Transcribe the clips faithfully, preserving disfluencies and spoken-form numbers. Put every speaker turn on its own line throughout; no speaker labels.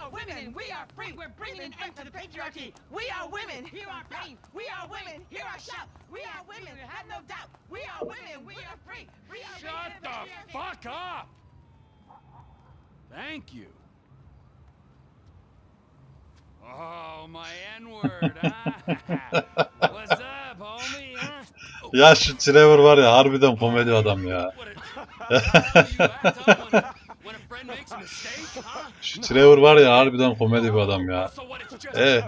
are women. We are free. We're bringing an end to the patriarchy. We are women. Hear our pain. We are women. Hear our shout. We are women. Have no doubt. We are women. We are free. We are
Shut the fuck up! Thank you. Oh, my N-word, huh? What's up, homie, huh?
Ya şu Trevor var ya, harbiden komedi adam ya. Şu Trevor var ya, harbiden komedi bir adam ya. Ee.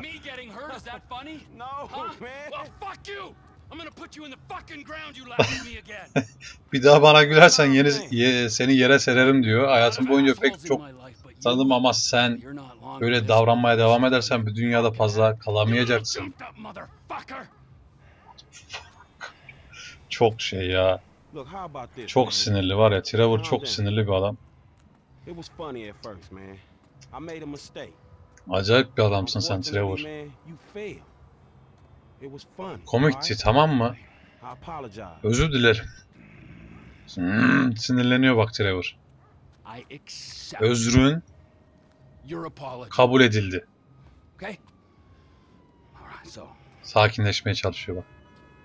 Bir daha bana gülersen yeni, ye, seni yere sererim diyor. Hayatım boyunca pek çok tanıdım ama sen böyle davranmaya devam edersen bir dünyada fazla kalamayacaksın. Çok şey ya. Çok sinirli var ya. Trevor çok sinirli bir adam. Acayip bir adamsın sen Trevor. Komikti, tamam mı? Özür dilerim. Hmm, sinirleniyor bak Trevor. Özrün kabul edildi. Sakinleşmeye çalışıyor bak.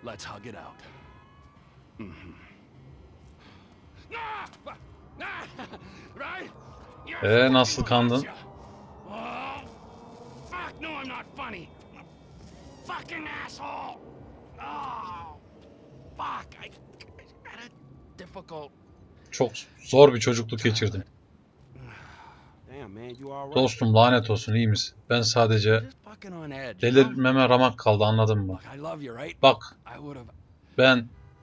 Eee nasıl kandın? Çok zor bir çocukluk geçirdim. Dostum lanet olsun, iyi misin? Ben sadece delirmeme ramak kaldı, anladın mı? Bak ben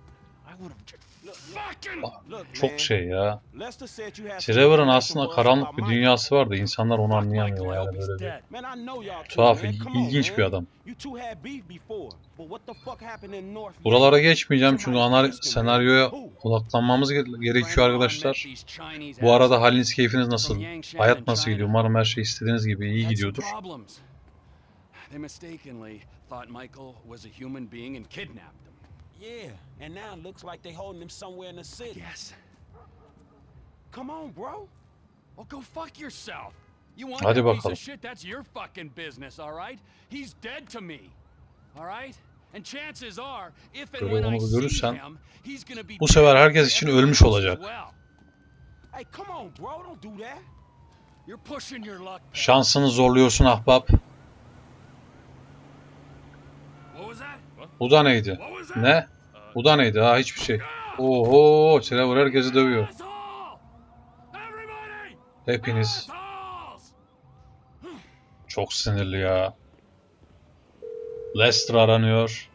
çok şey ya. Trevor'ın aslında karanlık bir dünyası vardı. İnsanlar onu anlayamıyor yani, böyle bir tuhaf, ilginç bir adam. Buralara geçmeyeceğim çünkü ana senaryoya odaklanmamız gerekiyor arkadaşlar. Bu arada haliniz, keyfiniz nasıl? Hayat nasıl gidiyor? Umarım her şey istediğiniz gibi iyi gidiyordur.
Yeah, and now it looks like they holding him somewhere in the city.
Yes.
Come on, bro.
Well, go fuck yourself. You want
Hadi
that piece
bakalım.
of shit? That's your fucking business, all right? He's dead to me. All right? And chances are, if and when I see him, he's gonna be.
Bu sefer herkes için ölmüş olacak.
Hey, come on, bro. Don't do that.
You're pushing your luck.
Şansını zorluyorsun ahbap. Bu da neydi? Ne? Bu da neydi? Ha, hiçbir şey. Oho, Trevor herkesi dövüyor. Hepiniz. Çok sinirli ya. Lester aranıyor.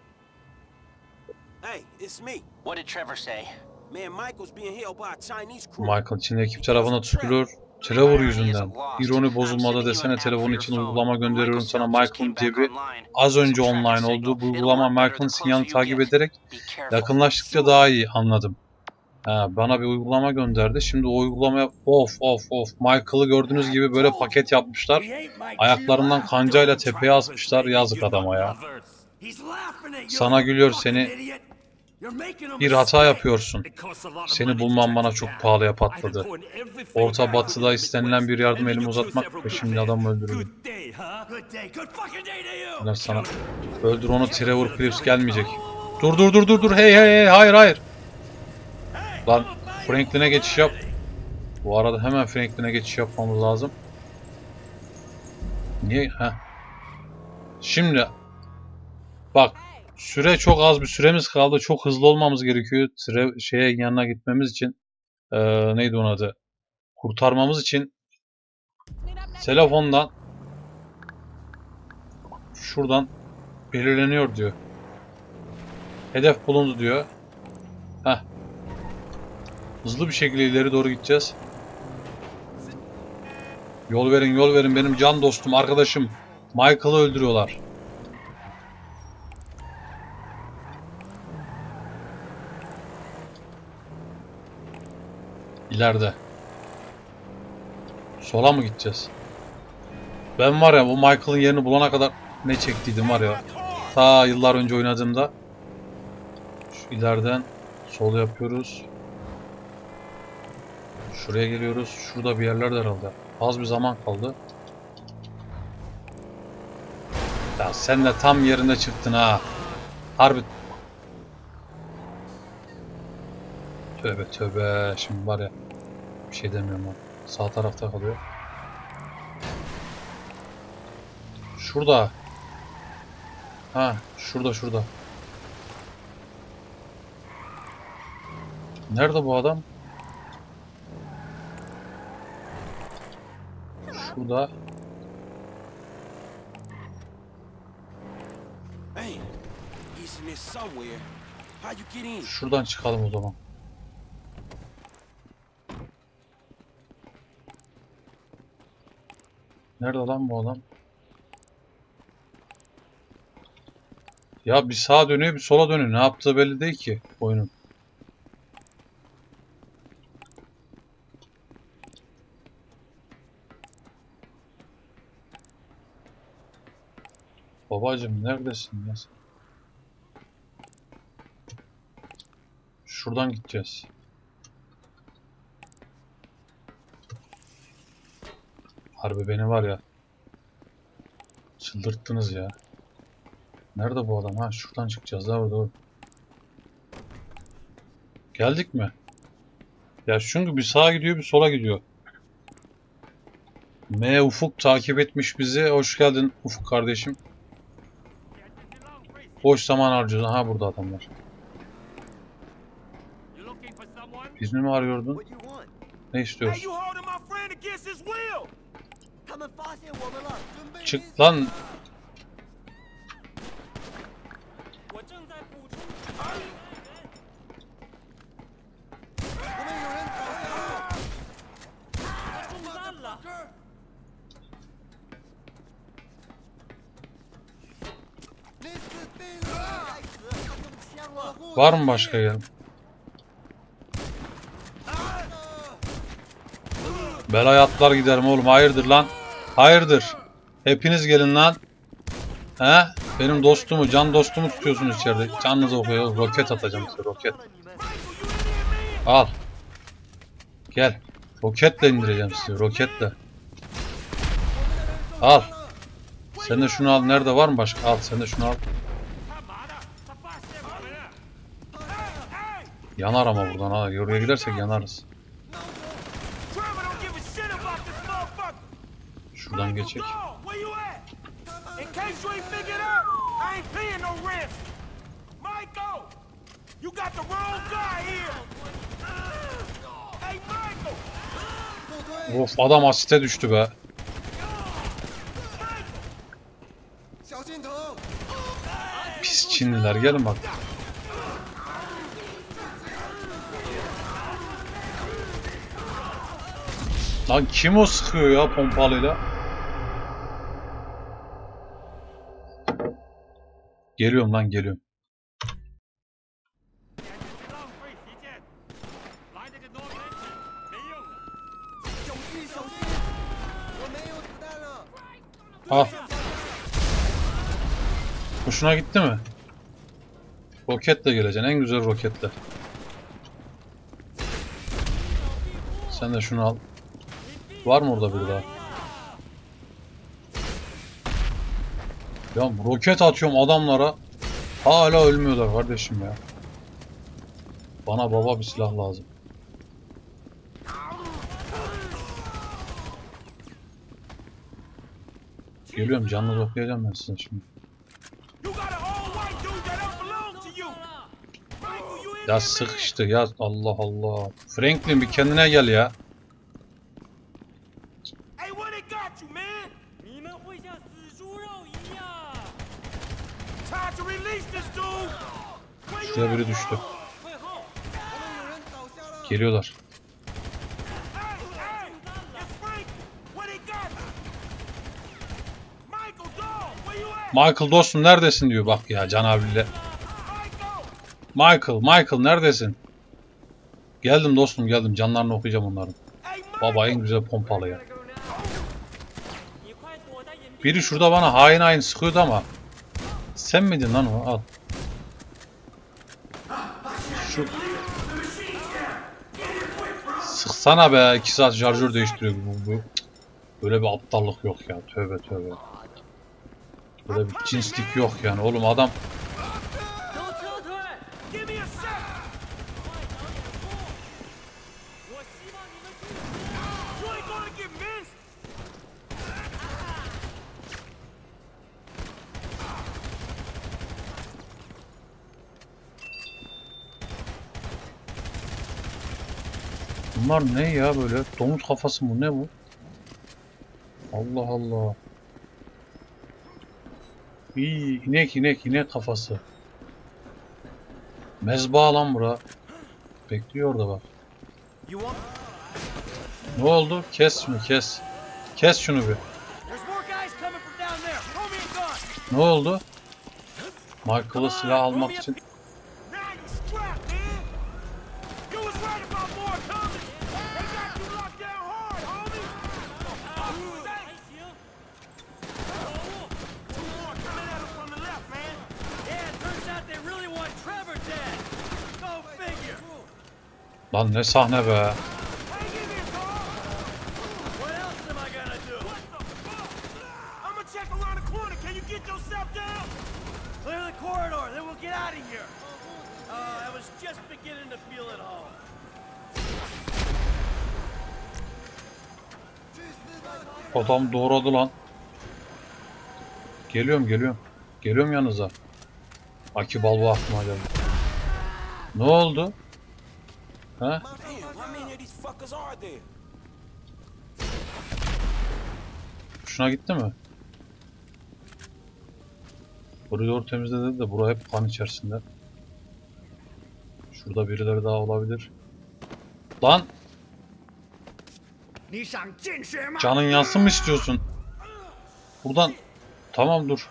Michael Çin'de ekip tarafına tutuluyor. Trevor yüzünden. İroni bozulmada desene, telefon için uygulama gönderiyorum sana. Michael'ın cebi az önce online oldu. Bu uygulama Michael'ın sinyalini takip ederek yakınlaştıkça daha iyi, anladım. Ha, bana bir uygulama gönderdi. Şimdi o uygulamaya of of of. Michael'ı gördüğünüz gibi böyle paket yapmışlar. Ayaklarından kancayla tepeye asmışlar. Yazık adama ya. Sana gülüyor, seni. Bir hata yapıyorsun. Seni bulmam bana çok pahalıya patladı. Orta Batı'da istenilen bir yardım elimi uzatmak ve şimdi adamı öldürürüm. Ben sana öldür onu, Trevor Phillips gelmeyecek. Dur dur dur dur dur, hey hey hey, hayır hayır. Lan Franklin'e geçiş yap. Bu arada hemen Franklin'e geçiş yapmamız lazım. Niye? Heh. Şimdi bak. Süre çok az bir süremiz kaldı. Çok hızlı olmamız gerekiyor. Tre şeye yanına gitmemiz için. Ee, neydi onun adı? Kurtarmamız için. Telefondan. Şuradan belirleniyor diyor. Hedef bulundu diyor. Heh. Hızlı bir şekilde ileri doğru gideceğiz. Yol verin, yol verin. Benim can dostum, arkadaşım. Michael'ı öldürüyorlar. İleride. Sola mı gideceğiz? Ben var ya, bu Michael'ın yerini bulana kadar ne çektiydim var ya. Ta yıllar önce oynadığımda. Şu ileriden sol yapıyoruz. Şuraya geliyoruz. Şurada bir yerlerde herhalde. Az bir zaman kaldı. Ya sen de tam yerinde çıktın ha. Harbi. Tövbe tövbe. Şimdi var ya. Bir şey demiyorum ha. Sağ tarafta kalıyor. Şurada. Ha, şurada şurada. Nerede bu adam? Şurada. Şuradan çıkalım o zaman. Nerede lan bu adam? Ya bir sağa dönüyor bir sola dönüyor. Ne yaptığı belli değil ki oyunun. Babacım neredesin ya sen? Şuradan gideceğiz. Harbi beni var ya. Çıldırttınız ya. Nerede bu adam? Ha şuradan çıkacağız. Doğru doğru. Geldik mi? Ya çünkü bir sağa gidiyor bir sola gidiyor. M Ufuk takip etmiş bizi. Hoş geldin Ufuk kardeşim. Boş zaman harcıyorsun. Ha burada adamlar. Birini mi arıyordun? Ne istiyorsun? Çık lan. Var mı başka yer? Belay atlar giderim oğlum. Hayırdır lan? Hayırdır? Hepiniz gelin lan. He? Benim dostumu, can dostumu tutuyorsunuz içeride. Canınızı okuyor. Roket atacağım size. Roket. Al. Gel. Roketle indireceğim sizi. Roketle. Al. Sen de şunu al. Nerede var mı başka? Al. Sen de şunu al. Yanar ama buradan ha. Oraya gidersek yanarız. Şuradan geçecek. Of adam asiste düştü be. Pis Çinliler gelin bak. Lan kim o sıkıyor ya pompalıyla? Geliyorum lan geliyorum. Al. Hoşuna gitti mi? Roketle geleceksin. En güzel roketle. Sen de şunu al. Var mı orada bir daha? Ya roket atıyorum adamlara. Hala ölmüyorlar kardeşim ya. Bana baba bir silah lazım. Geliyorum canlı okuyacağım ben size şimdi. Ya sık işte ya Allah Allah. Franklin bir kendine gel ya. Şuraya biri düştü. Geliyorlar. Michael dostum neredesin diyor bak ya Can abiyle. Michael, Michael neredesin? Geldim dostum geldim canlarını okuyacağım onların. Baba en güzel pompalı ya. Biri şurada bana hain hain sıkıyordu ama. Sen miydin lan o? Al. Şu. Sıksana be iki saat şarjör değiştiriyor bu. bu. Böyle bir aptallık yok ya tövbe tövbe. Böyle bir cinslik yok yani oğlum adam. Bunlar ne ya böyle? Domuz kafası mı? Ne bu? Allah Allah. İyi, inek inek inek kafası. Mezba lan bura. Bekliyor da bak. Ne oldu? Kes şunu kes. Kes şunu bir. Ne oldu? Michael'ı silah almak için. Lan ne sahne be. Adam doğradı lan. Geliyorum geliyorum. Geliyorum yanınıza. Aki Balboa aklıma geldi. Ne oldu? Ha? Şuna gitti mi? Koridor temizledi de bura hep kan içerisinde. Şurada birileri daha olabilir. Lan! Canın yansın mı istiyorsun? Buradan... Tamam dur.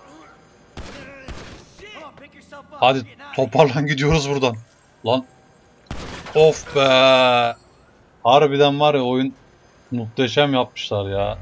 Hadi toparlan gidiyoruz buradan. Lan. Of be. Harbiden var ya oyun muhteşem yapmışlar ya.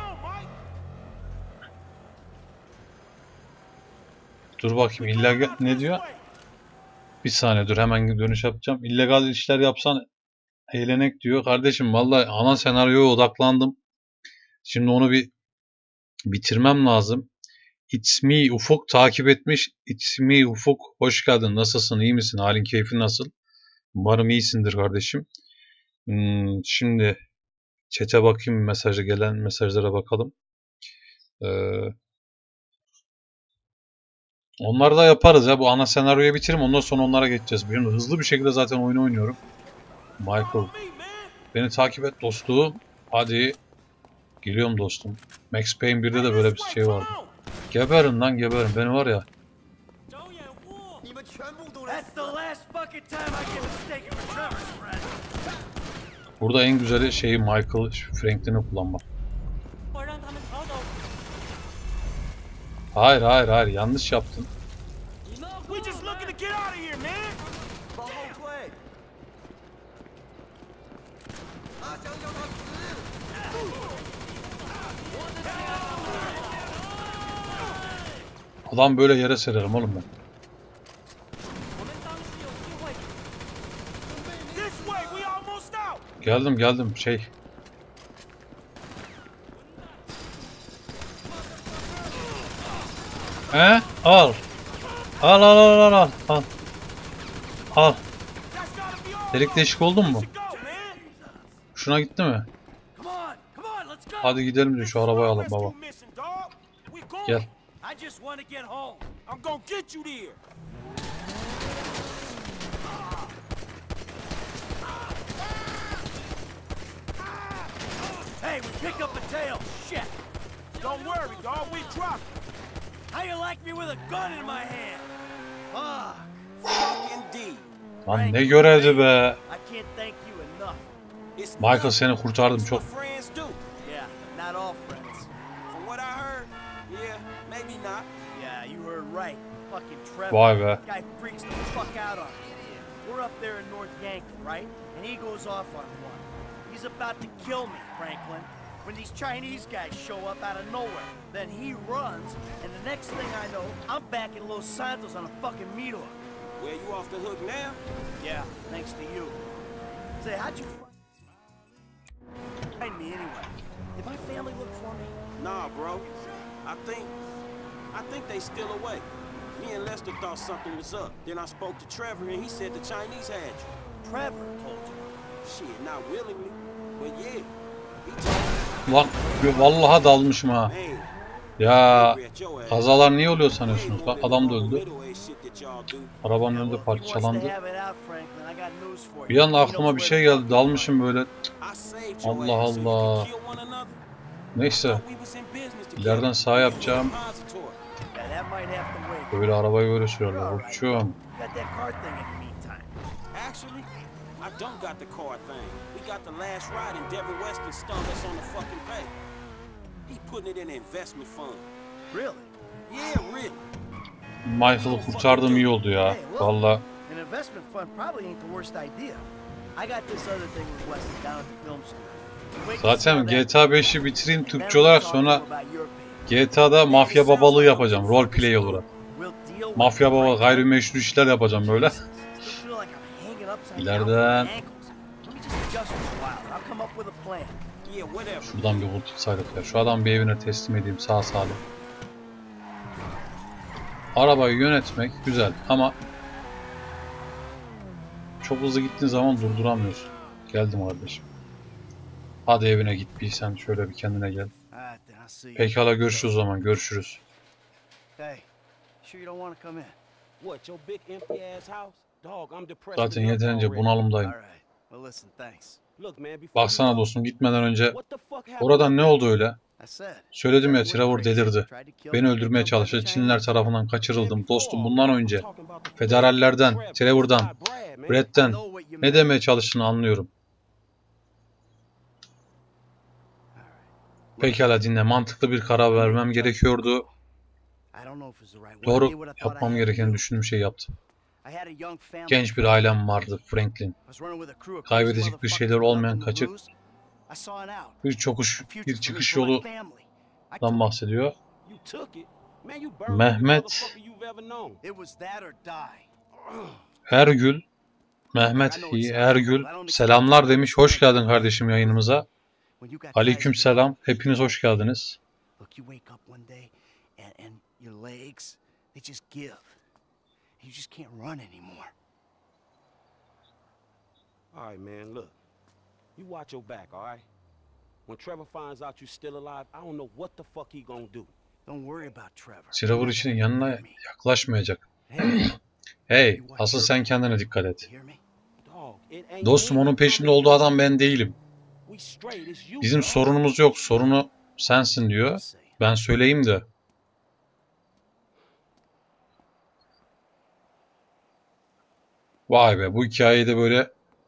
Dur bakayım illegal ne diyor? Bir saniye dur hemen dönüş yapacağım. İllegal işler yapsan eğlenek diyor. Kardeşim vallahi ana senaryoya odaklandım. Şimdi onu bir bitirmem lazım. It's me Ufuk takip etmiş. It's me Ufuk hoş geldin. Nasılsın? İyi misin? Halin keyfin nasıl? Umarım iyisindir kardeşim. Hmm, şimdi chat'e bakayım, mesaja gelen mesajlara bakalım. Ee, onları da yaparız ya. Bu ana senaryoyu bitirim. Ondan sonra onlara geçeceğiz. Benim hızlı bir şekilde zaten oyunu oynuyorum. Michael. Beni takip et dostum. Hadi. Geliyorum dostum. Max Payne birde de böyle bir şey vardı. Geberin lan geberin. Beni var ya. Burada en güzeli şeyi Michael Franklin'i kullanmak. Hayır hayır hayır yanlış yaptın. Adam böyle yere sererim oğlum ben. Geldim geldim şey. He? Al. Al al al al al. Al. Al. Delik deşik oldun mu? Şuna gitti mi? Hadi gidelim de şu arabayı alalım baba. Gel.
Hey, we picked up the tail. Shit.
Don't worry, dog. We dropped.
How you like me with a gun in my hand? Ah,
fucking D.
Lan ne görevdi be.
I can't thank you enough.
Michael seni kurtardım çok.
Yeah, not all friends.
From what I heard, yeah, maybe not.
Yeah, you heard right. Fucking Trevor.
Vay be.
Guy freaks the fuck out on me. We're up there in North Yankton, right? And he goes off on one. He's about to kill me, Franklin. When these Chinese guys show up out of nowhere, then he runs, and the next thing I know, I'm back in Los Santos on a fucking meat hook.
Well, you off the hook now?
Yeah, thanks to you. Say, how'd you find me anyway? Did my family look for me?
Nah, bro. I think I think they still away. Me and Lester thought something was up. Then I spoke to Trevor and he said the Chinese had you.
Trevor told you.
Shit, not willingly, but yeah. He told me.
Lan vallahi dalmışım ha.
Man,
Ya kazalar niye oluyor sanıyorsunuz? Bak adam da öldü. Arabanın önünde parçalandı. Bir anda aklıma bir şey geldi. Dalmışım böyle. Allah Allah. Neyse. İleriden sağ yapacağım. Böyle arabayı böyle sürüyorlar. Uçuyorum.
I don't got the car thing. We got the last ride and Devin Weston stung us on the fucking pay. He putting it in an investment fund.
Really?
Yeah, really.
Michael'ı kurtardım iyi oldu ya. Valla.
An investment fund probably ain't the worst idea. I got this other thing with Weston down at the film studio.
Zaten G T A beşi bitireyim Türkçe olarak, sonra G T A'da mafya babalığı yapacağım. Role play olarak. Mafya baba gayrimeşru işler yapacağım böyle. İleriden şuradan bir kurtulsaydık ya. Şu adam bir evine teslim edeyim sağ salim. Arabayı yönetmek güzel ama çok hızlı gittiğin zaman durduramıyorsun. Geldim kardeşim. Hadi evine git bir, sen şöyle bir kendine gel. Pekala, görüşürüz o zaman, görüşürüz. Zaten yeterince bunalımdayım. Baksana dostum, gitmeden önce oradan ne oldu öyle? Söyledim ya, Trevor delirdi. Beni öldürmeye çalıştı. Çinliler tarafından kaçırıldım. Dostum, bundan önce federallerden, Trevor'dan, Brett'ten ne demeye çalıştığını anlıyorum. Pekala dinle, mantıklı bir karar vermem gerekiyordu. Doğru, yapmam gerekeni düşündüğüm şey yaptım. Genç bir ailem vardı, Franklin. Kaybedecek bir şeyler olmayan kaçık bir çokuş, bir çıkış yolundan bahsediyor. Mehmet Ergül, Mehmet Ergül selamlar demiş. Hoş geldin kardeşim yayınımıza. Aleyküm selam. Hepiniz hoş geldiniz.
You just can't run anymore.
All right, man, look. You watch your back, all right? When Trevor finds out you're still alive, I don't know what the fuck he gonna do.
Don't worry about Trevor.
Trevor için yanına yaklaşmayacak. Hey, asıl sen kendine dikkat et. Dostum, onun peşinde olduğu adam ben değilim. Bizim sorunumuz yok, sorunu sensin diyor. Ben söyleyeyim de. Vay be, bu hikayeyi de böyle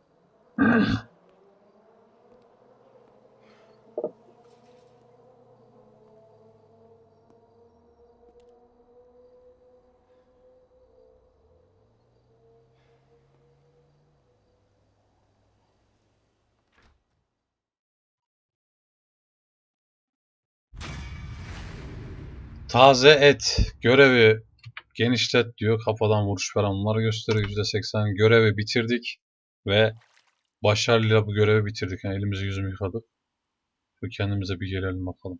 taze et görevi genişlet diyor. Kafadan vuruş falan onları gösteriyor. yüzde seksen görevi bitirdik ve başarıyla bu görevi bitirdik. Yani elimizi yüzümüzü yıkadık. Şu kendimize bir gelelim bakalım.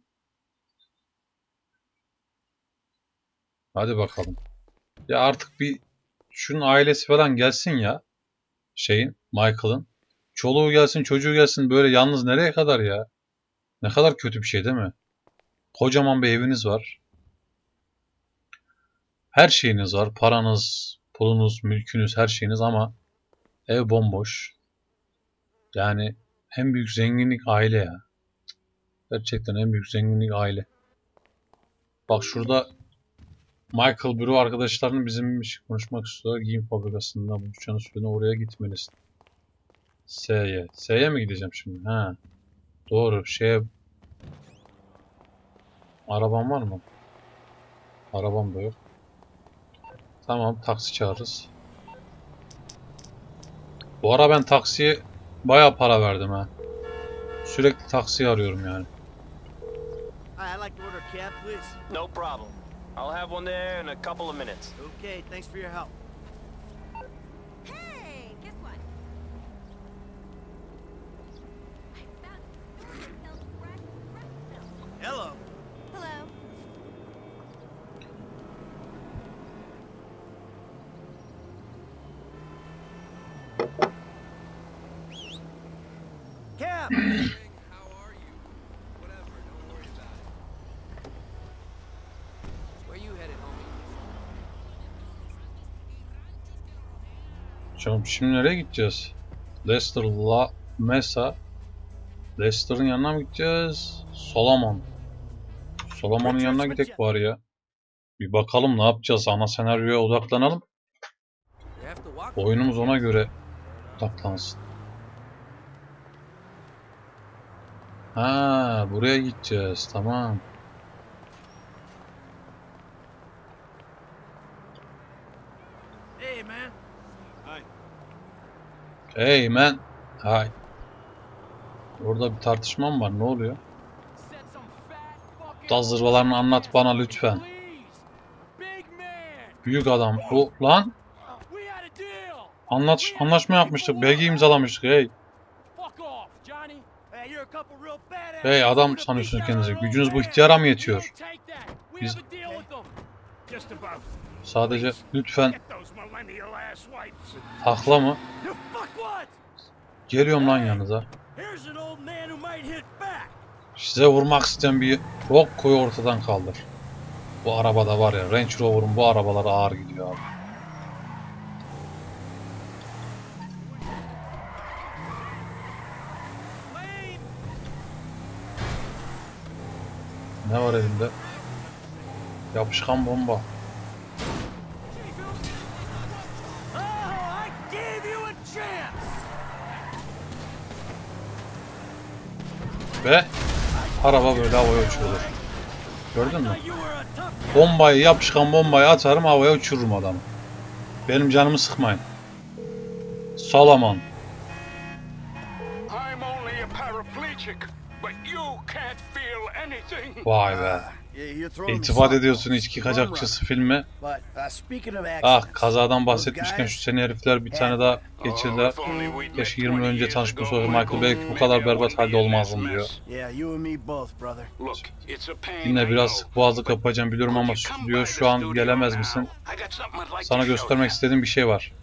Hadi bakalım. Ya artık bir şunun ailesi falan gelsin ya. Şeyin, Michael'ın. Çoluğu gelsin, çocuğu gelsin. Böyle yalnız nereye kadar ya? Ne kadar kötü bir şey değil mi? Kocaman bir eviniz var. Her şeyiniz var. Paranız, pulunuz, mülkünüz, her şeyiniz ama ev bomboş. Yani en büyük zenginlik aile ya. Gerçekten en büyük zenginlik aile. Bak şurada Michael büro arkadaşlarının bizim bir şey konuşmak istiyor. Giyim fabrikasında buluşacağını söyledi. Oraya gitmelisin. S'ye. S'ye mi gideceğim şimdi? Ha. Doğru. Şeye... Arabam var mı? Arabam da yok. Tamam, taksi çağırırız. Bu ara ben taksiye bayağı para verdim ha. Sürekli taksi arıyorum yani.
I'd like to order a cab, please.
No problem. I'll have one there in a couple of minutes.
Okay, thanks for your help.
Hey, guess what? I found a store that sells fresh, fresh milk.
Hello.
Hello.
Cap!
Canım şimdi nereye gideceğiz? Lester La Mesa. Lester'ın yanına mı gideceğiz? Solomon. Solomon'un yanına gidelim bari ya. Bir bakalım ne yapacağız. Ana senaryoya odaklanalım. Oyunumuz ona göre odaklansın. Ha, buraya gideceğiz. Tamam.
Hey man.
Hey man. Hay. Orada bir tartışma mı var? Ne oluyor? Dazırvalarını anlat bana lütfen. Büyük adam. O lan. Anlaş anlaşma yapmıştık. Belge imzalamıştık. Hey. Hey adam sanıyorsunuz kendinizi. Gücünüz bu ihtiyara mı yetiyor? Biz... Sadece lütfen. Hakla mı? Geliyorum lan yanınıza. Size vurmak isteyen bir Rocco'yu ortadan kaldır. Bu arabada var ya, Range Rover'ın bu arabaları ağır gidiyor abi. Ne var elinde? Yapışkan bomba. Ve araba böyle havaya uçurulur. Gördün mü? Bombayı, yapışkan bombayı atarım, havaya uçururum adamı. Benim canımı sıkmayın. Solomon. Vay be. İltifat ediyorsun içki kaçakçısı filmi. Ah, kazadan bahsetmişken şu seni herifler bir tane daha geçirdiler. Keşke yirmi yıl önce tanışmış olsaydı Michael, belki bu kadar berbat halde olmazdım diyor. Yine biraz boğazlık yapacağım biliyorum ama diyor şu an gelemez misin? Sana göstermek istediğim bir şey var.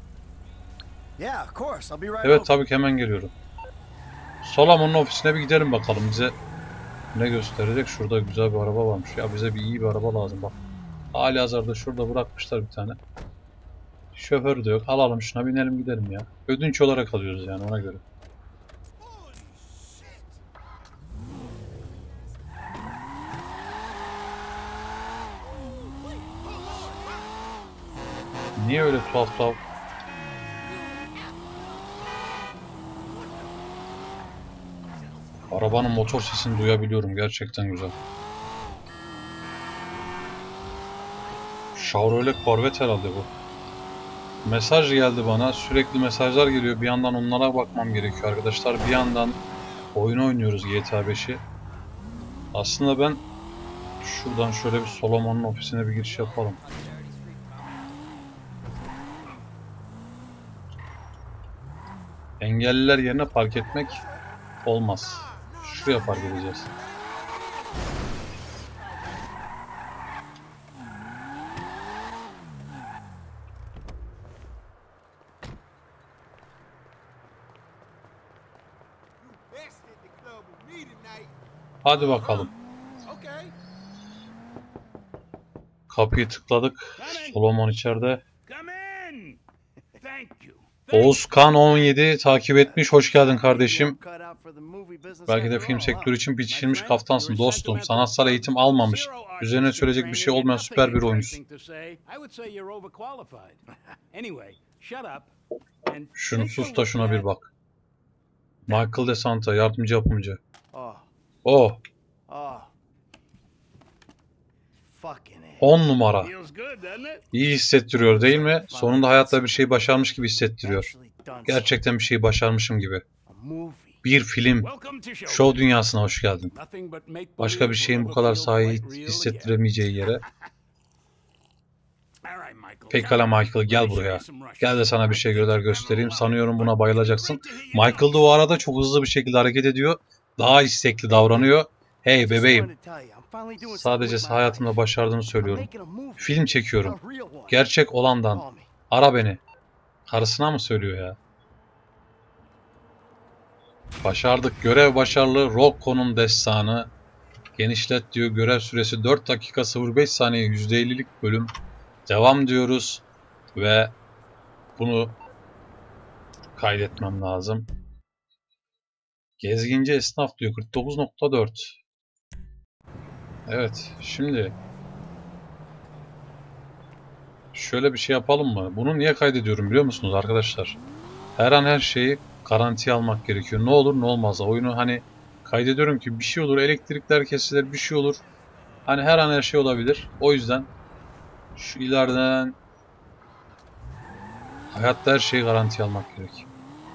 Evet tabii ki hemen geliyorum. Solomon'un ofisine bir gidelim bakalım, bize ne gösterecek? Şurada güzel bir araba varmış. Ya bize bir iyi bir araba lazım bak. Halihazırda şurada bırakmışlar bir tane. Şoför de yok. Alalım şuna, binelim gidelim ya. Ödünç olarak alıyoruz yani, ona göre. Niye öyle tuhaf tuhaf? Arabanın motor sesini duyabiliyorum. Gerçekten güzel. Chevrolet Corvette herhalde bu. Mesaj geldi bana. Sürekli mesajlar geliyor. Bir yandan onlara bakmam gerekiyor arkadaşlar. Bir yandan oyun oynuyoruz G T A beşi. Aslında ben şuradan şöyle bir Solomon'un ofisine bir giriş yapalım. Engelliler yerine park etmek olmaz. Şuraya park edeceğiz. Hadi bakalım. Kapıyı tıkladık. Solomon içeride. Oğuzkan on yedi takip etmiş. Hoş geldin kardeşim. Belki de film sektörü için biçilmiş kaftansın dostum. Sanatsal eğitim almamış. Üzerine söyleyecek bir şey olmayan süper bir oyuncusun. Şunu sus da şuna bir bak. Michael DeSanta, yardımcı yapımcı. Oh. on numara. İyi hissettiriyor değil mi? Sonunda hayatta bir şey başarmış gibi hissettiriyor. Gerçekten bir şey başarmışım gibi. Bir film. Show dünyasına hoş geldin. Başka bir şeyin bu kadar sahi hissettiremeyeceği yere. Pekala Michael, gel buraya. Gel de sana bir şey göstereyim. Sanıyorum buna bayılacaksın. Michael da o arada çok hızlı bir şekilde hareket ediyor. Daha istekli davranıyor. Hey bebeğim. Sadece hayatımda başardığımı söylüyorum. Film çekiyorum. Gerçek olandan. Ara beni. Karısına mı söylüyor ya? Başardık. Görev başarılı. Rocco'nun destanı. Genişlet diyor. Görev süresi dört dakika sıfır beş saniye. yüzde ellilik bölüm. Devam diyoruz. Ve bunu kaydetmem lazım. Gezginci esnaf diyor. kırk dokuz nokta dört. Evet. Şimdi şöyle bir şey yapalım mı? Bunu niye kaydediyorum biliyor musunuz arkadaşlar? Her an her şeyi garantiye almak gerekiyor. Ne olur ne olmaz. Oyunu hani kaydediyorum ki bir şey olur. Elektrikler kesilir. Bir şey olur. Hani her an her şey olabilir. O yüzden şu ileriden hayatta her şeyi garantiye almak gerekiyor.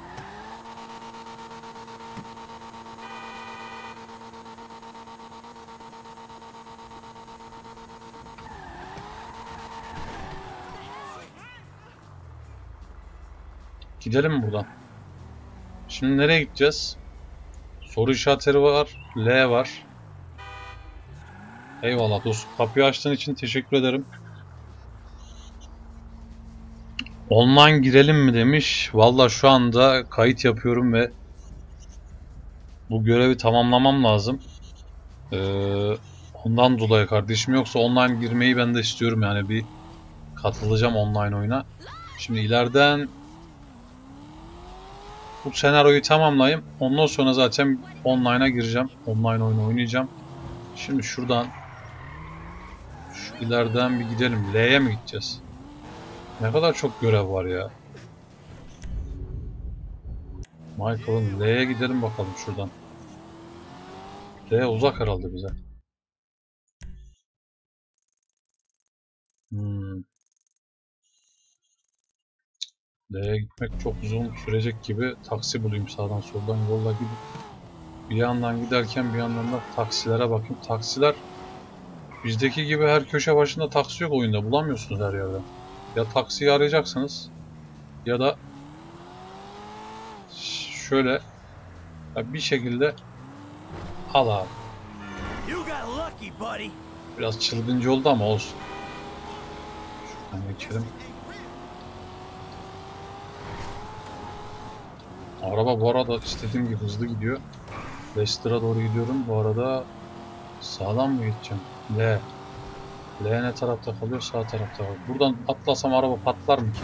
Gidelim mi buradan? Şimdi nereye gideceğiz? Soru işaretleri var. L var. Eyvallah dostum. Kapıyı açtığın için teşekkür ederim. Online girelim mi demiş. Vallahi şu anda kayıt yapıyorum ve bu görevi tamamlamam lazım. Ee, ondan dolayı kardeşim. Yoksa online girmeyi ben de istiyorum yani. Bir katılacağım online oyuna. Şimdi ileriden bu senaryoyu tamamlayayım. Ondan sonra zaten online'a gireceğim. Online oyunu oynayacağım. Şimdi şuradan şu ileriden bir gidelim. L'ye mi gideceğiz? Ne kadar çok görev var ya. Michael'ın L'ye gidelim bakalım şuradan. L uzak herhalde bize. Hmm. L'ye gitmek çok uzun sürecek gibi. Taksi bulayım sağdan soldan yolla gidip bir yandan giderken bir yandan da taksilere bakayım. Taksiler bizdeki gibi her köşe başında taksi yok oyunda. Bulamıyorsunuz her yerden. Ya taksiyi arayacaksınız ya da şöyle bir şekilde al abi. Biraz çılgınca oldu ama olsun. Şuradan geçelim. Araba bu arada istediğim gibi hızlı gidiyor. Leicester'a doğru gidiyorum. Bu arada sağdan mı gideceğim? L. L ne tarafta kalıyor? Sağ tarafta kalıyor. Buradan atlasam araba patlar mı ki?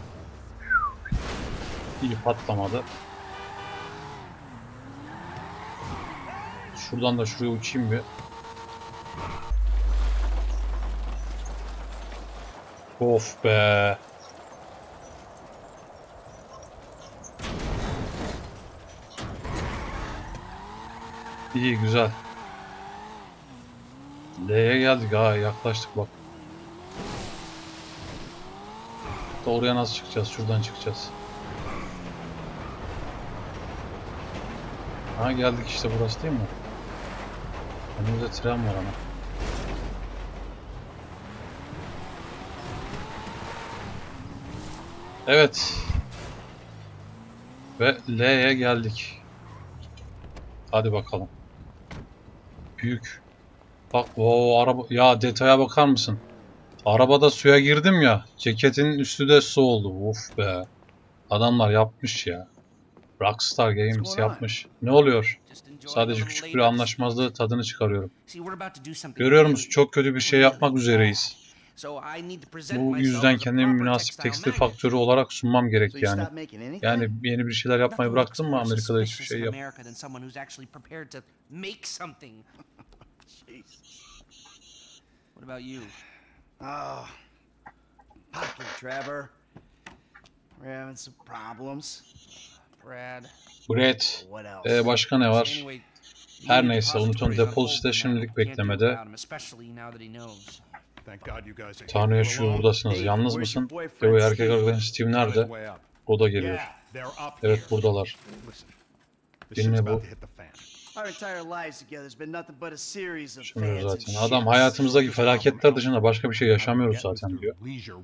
İyi patlamadı. Şuradan da şuraya uçayım bir. Of be. İyi güzel. L'ye geldik ha, yaklaştık bak. Da oraya nasıl çıkacağız? Şuradan çıkacağız. Ha geldik işte, burası değil mi? Önümüzde tren var ama. Evet. Ve L'ye geldik. Hadi bakalım. Büyük. Bak o araba, ya detaya bakar mısın? Arabada suya girdim ya. Ceketin üstü de su oldu. Uf be. Adamlar yapmış ya. Rockstar Games yapmış. Ne oluyor? Sadece küçük bir anlaşmazlığı tadını çıkarıyorum. Görüyor musun? Çok kötü bir şey yapmak üzereyiz. Bu yüzden kendimi münasip tekstil faktörü olarak sunmam gerek yani. Yani yeni bir şeyler yapmayı bıraktın mı? Amerika'da hiçbir şey yap.
What about you? Oh, Parker, Trevor. We're having some problems. Brad.
Brad. Ee, başka ne var? Her neyse, unutun, depozito şimdilik beklemede. Tanrı'ya şükür buradasınız. Yalnız mısın? Ve erkek arkadaşın Steve nerede? O da geliyor. Evet, buradalar. Dinle bu. Şimdi zaten adam hayatımızdaki felaketler dışında başka bir şey yaşamıyoruz zaten diyor.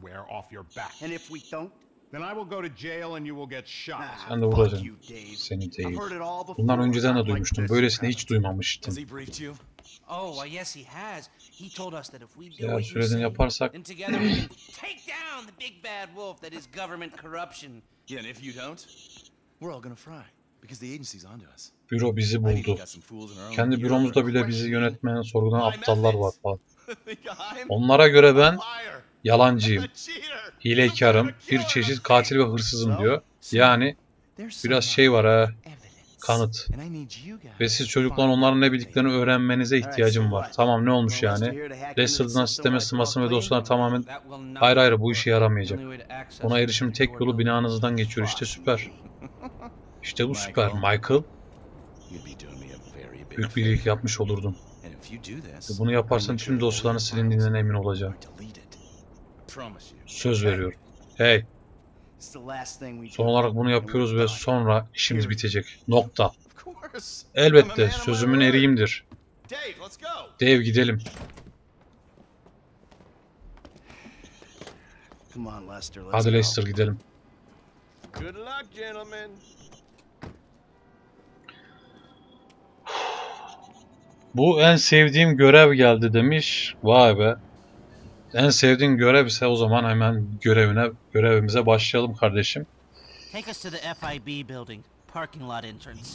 Sen de vuracaksın. Seni değil. Bundan önceden de duymuştum. Böylesini hiç duymamıştım. Eğer söylediğini yaparsak... Büro bizi buldu. Kendi büromuzda bile bizi yönetmeyen sorgulanan aptallar var falan. Onlara göre ben yalancıyım, hilekarım, bir çeşit katil ve hırsızım diyor. Yani biraz şey var ha, kanıt. Ve siz çocuklar onların ne bildiklerini öğrenmenize ihtiyacım var. Tamam, ne olmuş yani? Lester'dan sisteme sızmasını ve dosyalar tamamen... Hayır hayır, bu işe yaramayacak. Ona erişim tek yolu binanızdan geçiyor. İşte süper. İşte bu süper. Michael. Büyük bir iyilik yapmış olurdun. Ve bunu yaparsan tüm dosyaların silindiğinden emin olacağım. Söz veriyorum. Hey. Son olarak bunu yapıyoruz ve sonra işimiz bitecek. Nokta. Elbette sözümün eriyimdir. Dave, gidelim. Hadi Lester, gidelim. Bu en sevdiğim görev geldi demiş. Vay be. En sevdiğin görev ise o zaman hemen görevine görevimize başlayalım kardeşim.
Take us to the F I B building, parking lot entrance.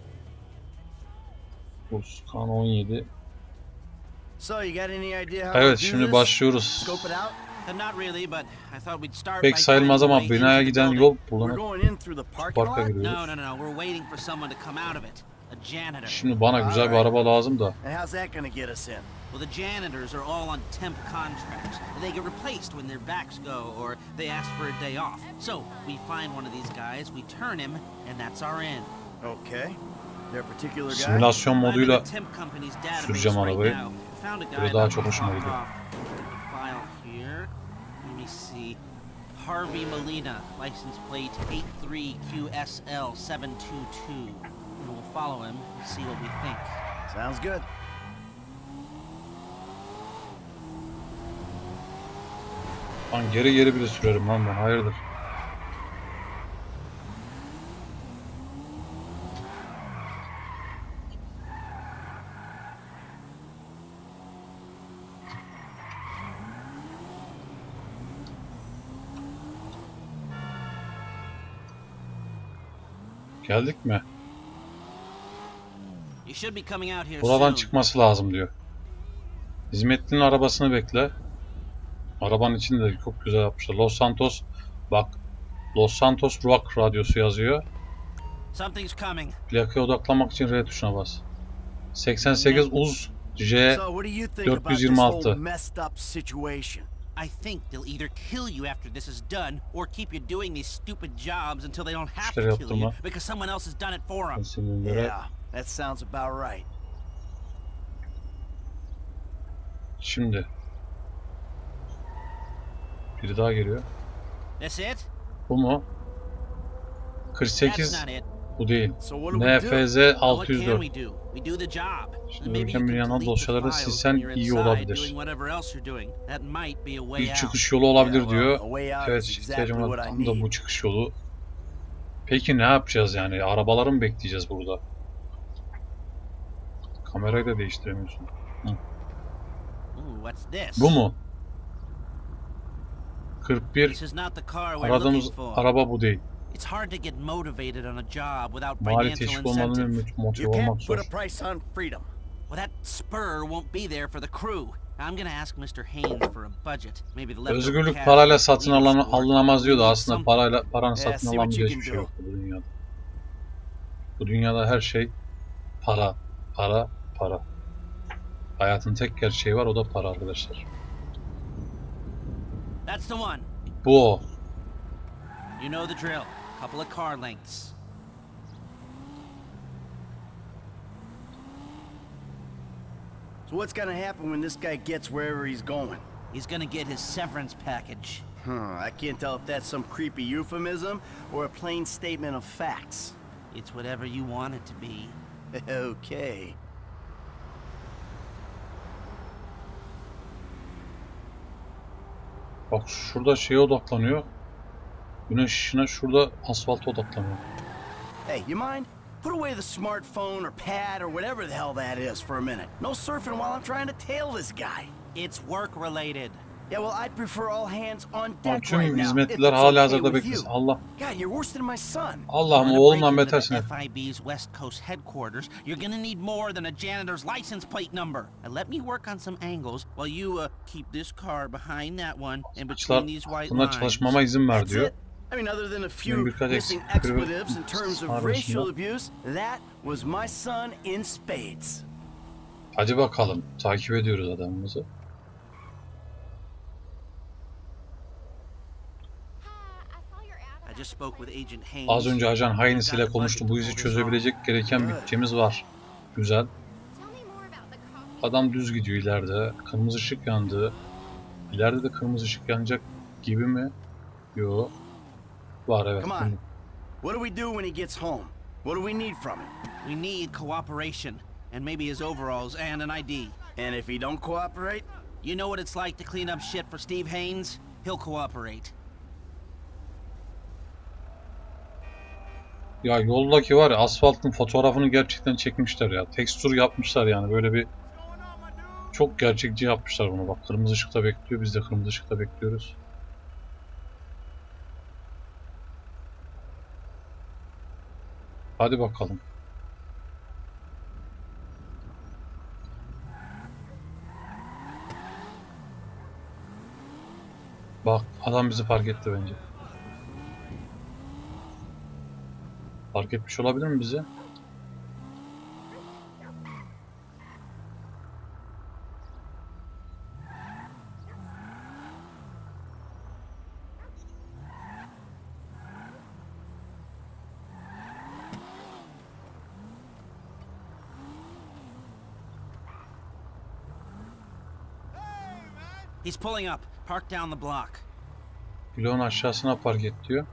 Ruskan on yedi.
So you got any idea how
Evet,
to do
şimdi
this?
başlıyoruz.
Scope it out?
Not really, but I thought we'd start
Pek
by
sayılmaz
finding a
ama
way
binaya
into the
giden
building.
yol
We're
bulanık.
going in through the parking
Parka
lot?
giriyoruz.
No, no, no, no. We're waiting for someone to come out of it. A janitor.
Şimdi bana güzel bir araba lazım da.
And how's that gonna get us in?
Well, the janitors are all on temp contracts. They get replaced when their backs go or they ask for a day off. So we find one of these guys, we turn him, and that's our in.
Okay. There a particular guy?
Simülasyon
I'm in the
moduyla
temp company's database
süreceğim
right
arabayı.
now. Found a guy
Böyle daha
that
çok hoşuma
dropped
gidiyor.
off file here. Let me see. Harvey Molina, license plate eight three Q S L seven two two. And we'll follow him and see what we think.
Sounds good.
Lan geri geri bile sürerim lan ben, hayırdır. Geldik mi?
You should be coming out here
Buradan
soon.
çıkması lazım diyor. Hizmetlinin arabasını bekle. Arabanın içinde de çok güzel yapmışlar. Los Santos, bak, Los Santos Rock radyosu yazıyor.
Something's coming.
Plakaya odaklanmak için R tuşuna bas. seksen sekiz U Z J
So what do you think
dört
about
yüz
this
yirmi
whole
altı.
messed up situation?
I think they'll either kill you after this is done, or keep you doing these stupid jobs until they don't have
İşleri
to kill you
yaptırma.
because someone else has done it for them.
Isimlere.
Yeah, that sounds about right.
Şimdi. Biri daha geliyor.
That's it?
Bu mu? kırk
That's
sekiz
not it.
bu değil.
So what do we
N
do?
F Z
Well, what
altı yüz
can
dört.
we do? We do the job.
Şimdi
Maybe you
ülkemin
can
yanına
delete the
dosyaları da
files
silsen
when you're
iyi
inside
olabilir.
doing whatever else you're doing. That might be a way
Bir
out.
çıkış yolu olabilir
Yeah,
diyor.
well, a way out
Evet,
is
ihtiyacım
exactly
var.
what I
Tam da
need.
bu çıkış yolu. Peki ne yapacağız yani? Arabaları mı bekleyeceğiz burada? Kamerayı da değiştiremiyorsun. Hı.
Ooh, what's this?
Bu mu? kırk bir.
This is not the car we're
Aradığımız
looking for.
araba bu değil.
It's hard to get motivated on a job without
Mali
financial
teşvik olmadan
incentive.
motive
You
olmak
can't
zor.
put a price on freedom.
Well, that spur won't be there for the crew. I'm gonna ask Mister Haynes for a budget. Maybe the leftover
Özgürlük
cash
parayla
from the
satın
legal
alan,
store.
alınamaz diyor da
We need
aslında
some-
parayla paranın
Yeah,
satın
see what
alamayacağı
you
hiçbir
can
şey
do.
yok bu dünyada. Bu dünyada her şey para, para, para. Hayatın tek gerçeği var, o da para arkadaşlar.
That's the one.
Bu o.
You know the drill. Couple of car lengths.
So what's gonna happen when this guy gets wherever he's going?
He's gonna get his severance package.
Huh, I can't tell if that's some creepy euphemism or a plain statement of facts.
It's whatever you want it to be.
Okay.
Bak şurada şeye odaklanıyor. Güneş ışığına şurada asfalta odaklanıyor.
Hey, you mind? Put away the smartphone or pad or whatever the hell that is for a minute. No surfing while I'm trying to tail this guy.
It's work related.
Yeah, well, I'd prefer all hands on
Ama
deck
tüm
right now. If
hizmetliler
it's
hali
okay
hazırda
with
beklesin.
you.
Allah.
God, you're worse than my son.
Allah'ım
You're
o
gonna
oğlundan
break into
betersin.
the F I B's West Coast headquarters. You're gonna need more than a janitor's license plate number. And let me work on some angles while you uh, keep this car behind that one and between these white
Hakkında
lines.
çalışmama izin ver
That's
diyor.
it. I mean, other than a few
Benim birkaç
missing
eksikleri ve
expletives in terms of
arasında.
racial abuse, that was my son in spades.
Hadi bakalım. Takip ediyoruz adamımızı.
I just spoke with Agent Haynes.
Az önce ajan Haynes ile konuştu. Bu izi çözebilecek gereken bütçemiz var. Güzel. Adam düz gidiyor ileride. Kırmızı ışık yandı. İleride de kırmızı ışık yanacak gibi mi? Yok. Var evet.
Come on. What do we do when he gets home? What do we need from him?
We need cooperation and maybe his overalls and an I D.
And if he don't cooperate?
You know what it's like to clean up shit for Steve Haynes? He'll cooperate.
Ya yoldaki var ya, asfaltın fotoğrafını gerçekten çekmişler ya. Tekstür yapmışlar yani, böyle bir çok gerçekçi yapmışlar bunu. Bak, kırmızı ışıkta bekliyor, biz de kırmızı ışıkta bekliyoruz. Hadi bakalım. Bak, adam bizi fark etti bence. Fark etmiş olabilir mi bizi?
He's pulling up. Park down the block.
Bloğun aşağısına park et diyor.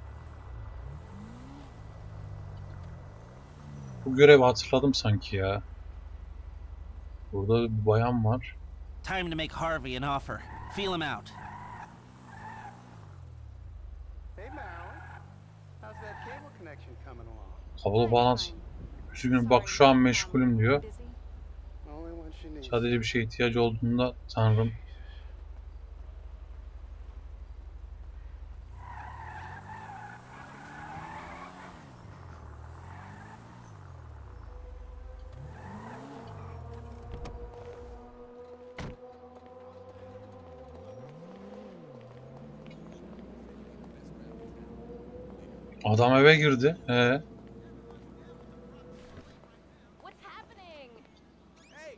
Bu görevi hatırladım sanki ya. Burada bir bayan var.
Time to make Harvey an offer. Feel him out.
Hey Marilyn, how's that cable connection coming along?
Kablo bağlantısı. Üzgünüm, bak şu an meşgulüm diyor.
Only one she needs.
Sadece bir şeye ihtiyacı olduğunda Tanrım. Adam eve girdi. Ee?
What's happening?
Hey,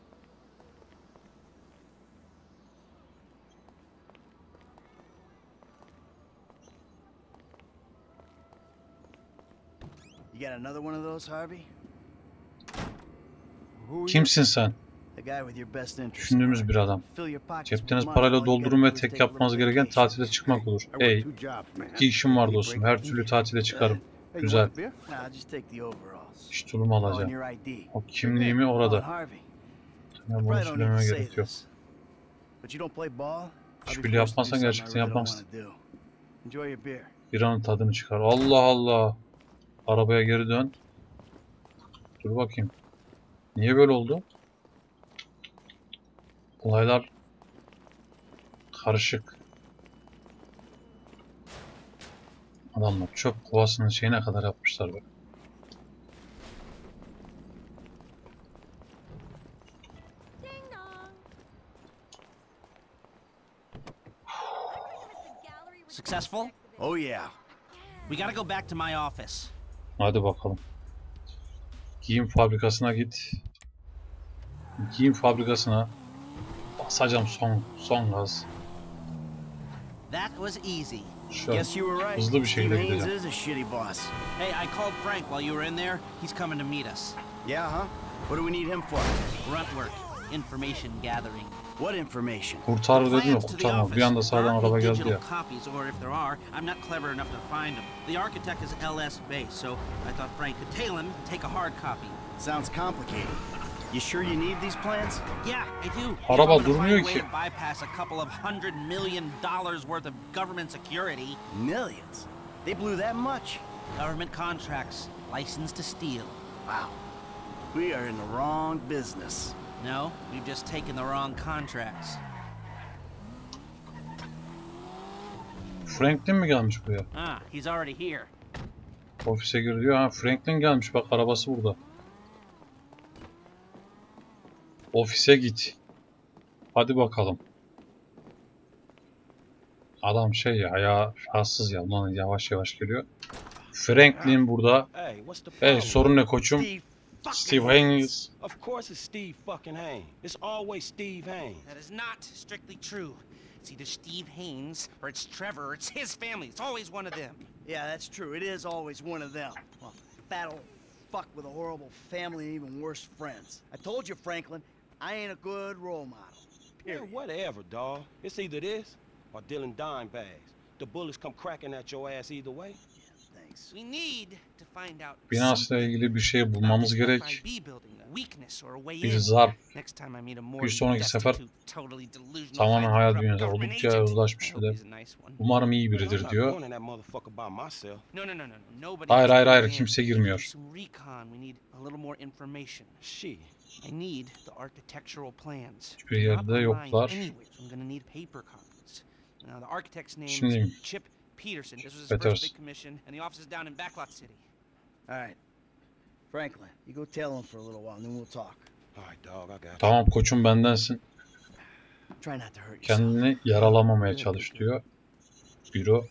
You got another one of those, Harvey?
Kimsin sen?
The guy with your best interest.
Düşündüğümüz bir adam.
Fill your pockets
Cepteniz
with money.
parayla
All you
doldurun
gotta
ve
do is
tek
take a
yapmanız
little
gereken
vacation.
tatile çıkmak olur.
I work
Hey,
two jobs, man.
iki işim var
You
dostum.
break
Her
it?
türlü tatile çıkarım.
Hey, you
Güzel.
want a beer?
Nah, just take the overalls.
İş tulumu
Oh, and
alacağım.
your I D.
O kimliğimi
Come on,
orada.
Harvey.
Ya
I
bunu
probably don't need to
söylememe
say
gerek yok.
this, but you don't play ball. I'll be
İşbirliği
forced to do
yapmazsan
something I
gerçekten
really don't
yapmazsın.
wanna do. Enjoy your beer.
Bir anın tadını çıkar. Allah Allah. Arabaya geri dön. Dur bakayım. Niye böyle oldu? Olaylar karışık. Adamlar çöp kovasının şeyine kadar yapmışlar be.
Ding dong.
Successful?
Oh yeah.
We gotta go back to my office.
Hadi bakalım. Giyim fabrikasına git. Giyim fabrikasına basacağım son son gaz.
That was easy.
Şu
Guess you were right.
hızlı bir
Steve
şekilde
Haynes
gideceğim.
is a shitty boss.
Hey, I called Frank while you were in there. He's coming to meet us.
Yeah, huh? What do we need him for?
Grunt work. Information gathering.
What information?
Kurtar dedim ya,
Plans to the
kurtarma.
office.
Bir anda sağdan
There aren't
araba
any
geldi
digital
ya.
copies, or if there are, I'm not clever enough to find them. The architect is L S based, so I thought Frank could tail him and take a hard copy.
Sounds complicated. You sure you need these plans?
Yeah, I do.
Araba
If I'm gonna find
durmuyor
a way
ki.
to bypass a couple of hundred million dollars worth of government security.
Millions. They blew that much.
Government contracts, license to steal.
Wow. We are in the wrong business.
No, we've just taken the wrong contracts.
Franklin mi gelmiş buraya?
Ah, he's already here.
Ofise gir diyor. Ha, Franklin gelmiş. Bak arabası burada. Ofise git. Hadi bakalım. Adam şey ya, ayağı rahatsız ya. Ulan yavaş yavaş geliyor. Franklin burada. Hey, sorun ne koçum?
Steve,
Steve Haynes.
Of course it's Steve fucking Haynes. It's always Steve Haynes.
That is not strictly true. It's either Steve Haynes or it's Trevor or it's his family. It's always one of them.
Yeah, that's true. It is always one of them. Well, fat old fuck with a horrible family and even worse friends. I told you, Franklin, I ain't a good role model.
Yeah, whatever, dawg. It's either this or Dylan dime bags. The bullets come cracking at your ass either way.
Yeah, thanks.
We need to find out
Binasıyla ilgili bir şey bulmamız gerek. Bir zarf. Bir sonraki sefer tamamen hayal dünyası oldukça uzlaşmış bile. Umarım iyi biridir diyor. Hayır hayır hayır kimse girmiyor. Hiçbir yerde yoklar. Şimdi
Peterson. This was his
Peters.
first big commission, and the office is down in Backlot City.
All right. Franklin, you go tell him for a little while, and then we'll talk.
All right, dog, I got you.
Tamam koçum bendensin.
Try not to hurt yourself.
Kendini yaralamamaya çalış diyor. Büro.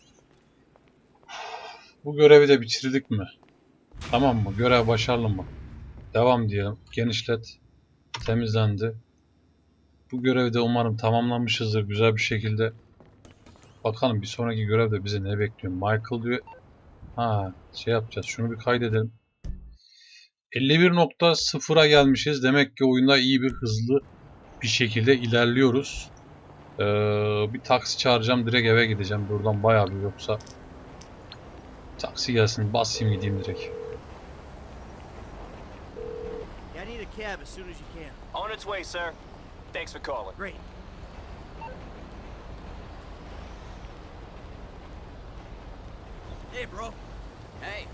Bu görevi de bitirdik mi? Tamam mı? Görev başarılı mı? Devam diyelim. Genişlet. Temizlendi. Bu görevi de umarım tamamlamışızdır güzel bir şekilde. Bakalım bir sonraki görevde bizi ne bekliyor? Michael diyor. Ha, şey yapacağız. Şunu bir kaydedelim. elli bir nokta sıfıra gelmişiz. Demek ki oyunda iyi bir hızlı bir şekilde ilerliyoruz. Ee, bir taksi çağıracağım. Direkt eve gideceğim. Buradan bayağı bir yoksa. Taksi gelsin. Basayım gideyim direkt.
I need a cab as soon as you can.
On its way, sir. Thanks for calling.
Great. Hey, bro.
Hey.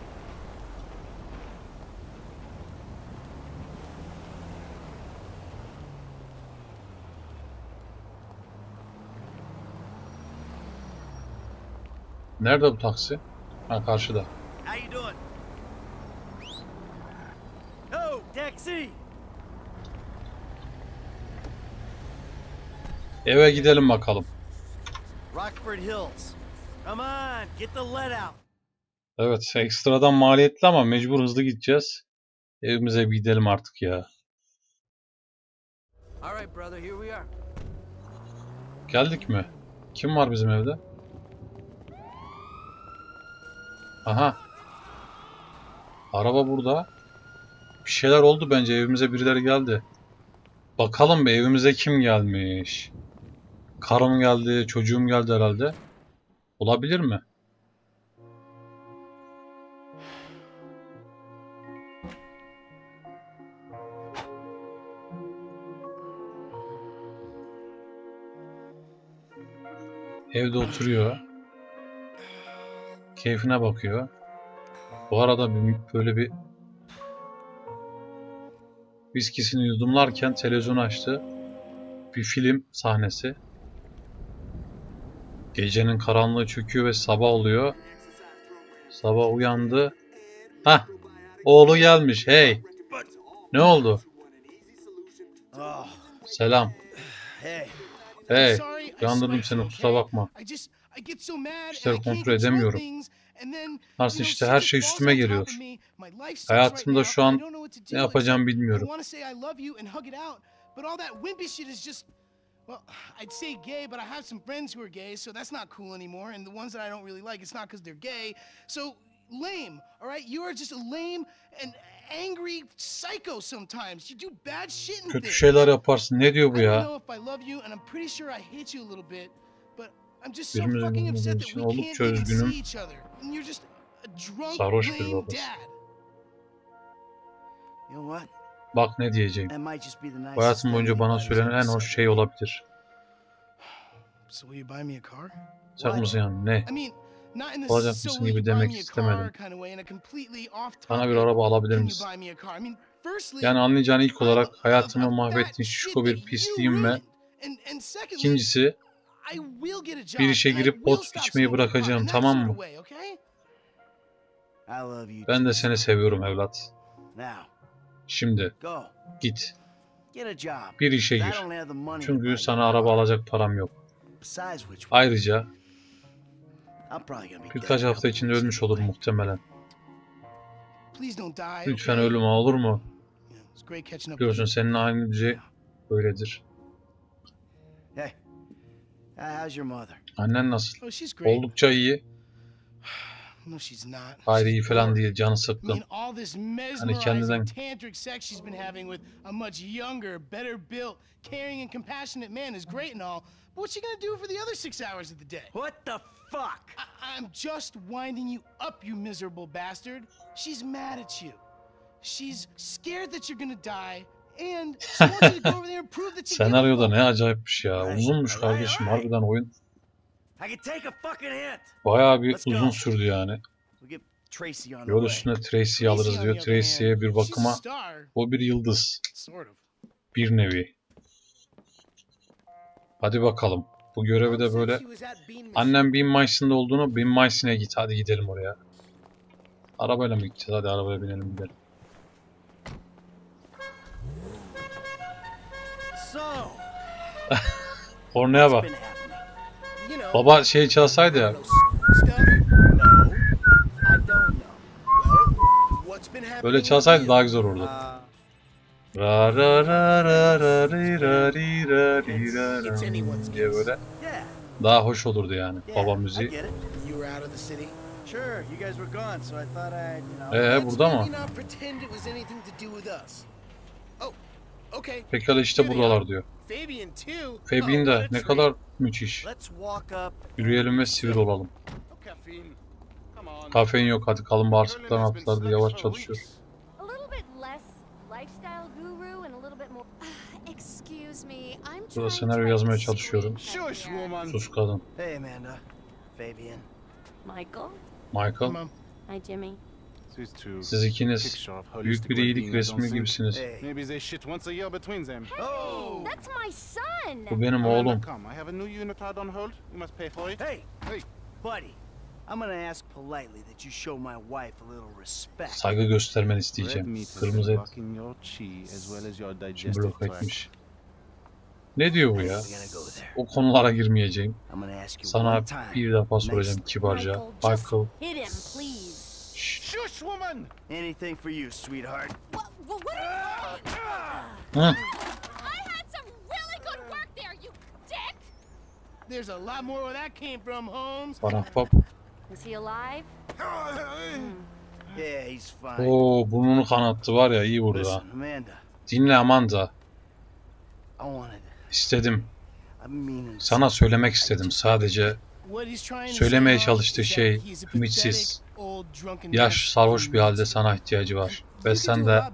Nerede bu taksi? Ha karşıda.
How you doing? Oh, taxi.
Eve gidelim bakalım.
Rockford Hills. Come on, get the lead out.
Evet, ekstradan maliyetli ama mecbur hızlı gideceğiz. Evimize bir gidelim artık ya.
All right, brother, here we are.
Geldik mi? Kim var bizim evde? Aha. Araba burada. Bir şeyler oldu bence. Evimize birileri geldi. Bakalım be evimize kim gelmiş? Karım geldi, çocuğum geldi herhalde. Olabilir mi? Evde oturuyor. Keyfine bakıyor. Bu arada bir, böyle bir viskisini yudumlarken televizyonu açtı. Bir film sahnesi. Gecenin karanlığı çöküyor ve sabah oluyor. Sabah uyandı. Hah! Oğlu gelmiş. Hey! Ne oldu? Selam. Hey! Uyandırdım seni, kusura bakma. İşleri kontrol edemiyorum. Nasıl işte her şey üstüme geliyor. Hayatımda şu an ne yapacağımı bilmiyorum.
Well, I'd say gay, but I have some friends who are gay, so that's not cool anymore. And the ones that I don't really like, it's not because they're gay. So, lame, all right? You are just a lame and angry psycho sometimes. You do bad shit in
Kötü
things.
şeyler yaparsın. Ne diyor bu
I don't
ya?
know if I love you, and I'm pretty sure I hate you a little bit, but I'm just so fucking upset that we can't even see each other. And you're just a drunk,
Sarhoş bir
lame
babası.
dad.
You know what?
Bak ne diyeceğim. Hayatım boyunca bana söylenen en hoş şey olabilir. Çak mısın yani? Ne? Alacak mısın gibi demek istemedim. Bana bir araba alabilir misin? Yani anlayacağın ilk olarak hayatımı mahvettiğin şişko bir pisliğim ve İkincisi Bir işe girip ot içmeyi bırakacağım, tamam mı? Ben de seni seviyorum evlat. Şimdi git. Bir işe gir. Çünkü sana araba alacak param yok. Ayrıca birkaç hafta içinde ölmüş olur muhtemelen. Lütfen ölme, olur mu? Biliyorsun senin aynı şey böyledir. Annen nasıl? Oldukça iyi. Hayır, iyi falan değil, canı sıkkın. Hani kendinden...
What's she gonna do for the other six hours of the day?
What the fuck?
I I'm just winding you up, you miserable bastard. She's mad at you. She's scared that you're gonna die, and she wants you to go over there and prove that you give a
Senaryo da
fuck.
ne acayipmiş ya. Uzunmuş kardeşim, harbiden oyun.
I can take a fucking hint.
Bayağı bir uzun sürdü yani. Yol üstünde Tracy'yi alırız diyor. Tracy'ye bir bakıma o bir yıldız. Bir nevi. Hadi bakalım. Bu görevi de böyle. Annem Bean Mason'da olduğunu, Bean Mason'a git. Hadi gidelim oraya. Arabayla mı gideceğiz? Hadi arabaya binelim gidelim. Kornaya bak. Baba şey çalsaydı ya. Böyle çalsaydı daha güzel olurdu. Ra ra ra ra ra ri ra ri ra ri ra ra diye böyle daha hoş olurdu yani baba müziği. Ee burada mı? Pekala işte buradalar diyor. Fabian de ne kadar müthiş. Yürüyelim ve sivil olalım. Kafein yok, hadi kalın bağırsakların altlarda yavaş çalışıyor. Burada senaryo yazmaya çalışıyorum. Sus kadın.
Hey Amanda. Fabian.
Michael.
Michael.
Hi Jimmy.
Siz ikiniz büyük bir iyilik resmi gibisiniz.
Hey, that's my son.
Bu benim oğlum.
Hey, buddy. I'm gonna ask politely that you show my wife a little respect.
Saygı göstermeni isteyeceğim. Kırmızı et. Şimdi blok etmiş. Ne diyor bu ya? O konulara girmeyeceğim. Sana bir defa soracağım kibarca. Michael.
Shush, woman. Anything for you, sweetheart.
Hı.
There's a lot more where that came from, Holmes.
Bak bak.
Is he alive?
Yeah, he's fine.
Oo, burnunu kanattı var ya, iyi vurdu ha. Dinle Amanda. İstedim. Sana söylemek istedim sadece. Söylemeye çalıştığı şey ümitsiz. Yaş, sarhoş bir halde sana ihtiyacı var. Ve sen de...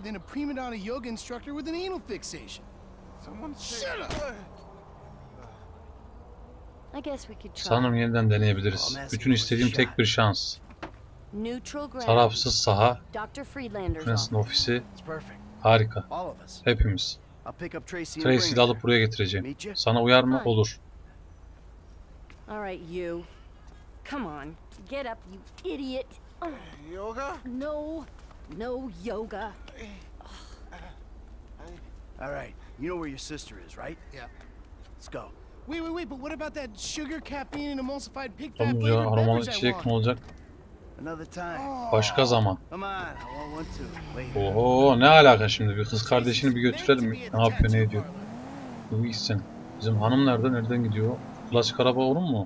Sanırım yeniden deneyebiliriz. Bütün istediğim tek bir şans. Tarafsız saha. Prince'in ofisi. Harika. Hepimiz. Tracy'yi de alıp buraya getireceğim. Sana uyar mı? Olur.
Alright, you. Come on, get up, you idiot.
Yoga?
No, no yoga.
Alright, you know where your sister is, right?
Yeah.
Let's go.
Wait, wait, wait, but what about that sugar, caffeine, and emulsified pig fat
Tamam ya,
flavored
aromalı
beverage I
içecek
want?
ne olacak?
Another time.
Başka zaman.
Come on, I want one too. Wait.
Oho, ne alaka şimdi? Bir kız kardeşini bir götürelim mi? Ne yapıyor, ne ediyor? Bu gitsin. Bizim hanım nerede? Nereden gidiyor? Klasik araba olur mu?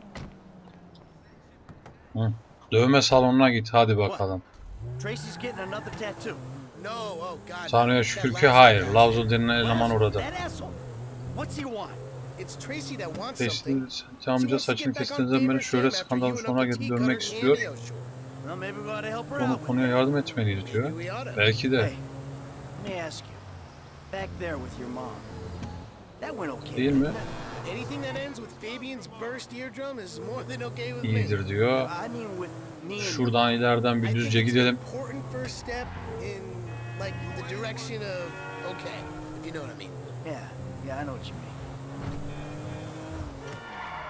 Hı. Dövme salonuna git hadi bakalım.
Tracy's getting another tattoo.
No, oh God.
Tanrı'ya şükür ki hayır. Lavzo denilen eleman orada.
That asshole. What's he want?
It's Tracy that wants something.
Tracy amca saçını kestiğinden beri şöyle skandal sonra geri dönmek istiyor.
Well, maybe we ought to help her
Onu
out.
konuya yardım etmeliyiz diyor. Belki de.
Hey, let me ask you. Back there with your mom. That went okay.
Değil mi?
Anything that ends with Fabian's burst eardrum is more than okay with me.
İyidir diyor.
I mean with me and
Şuradan ileriden bir düzce gidelim.
Important first step in like the direction of okay, if you know what I mean.
Yeah, yeah, I know what you mean.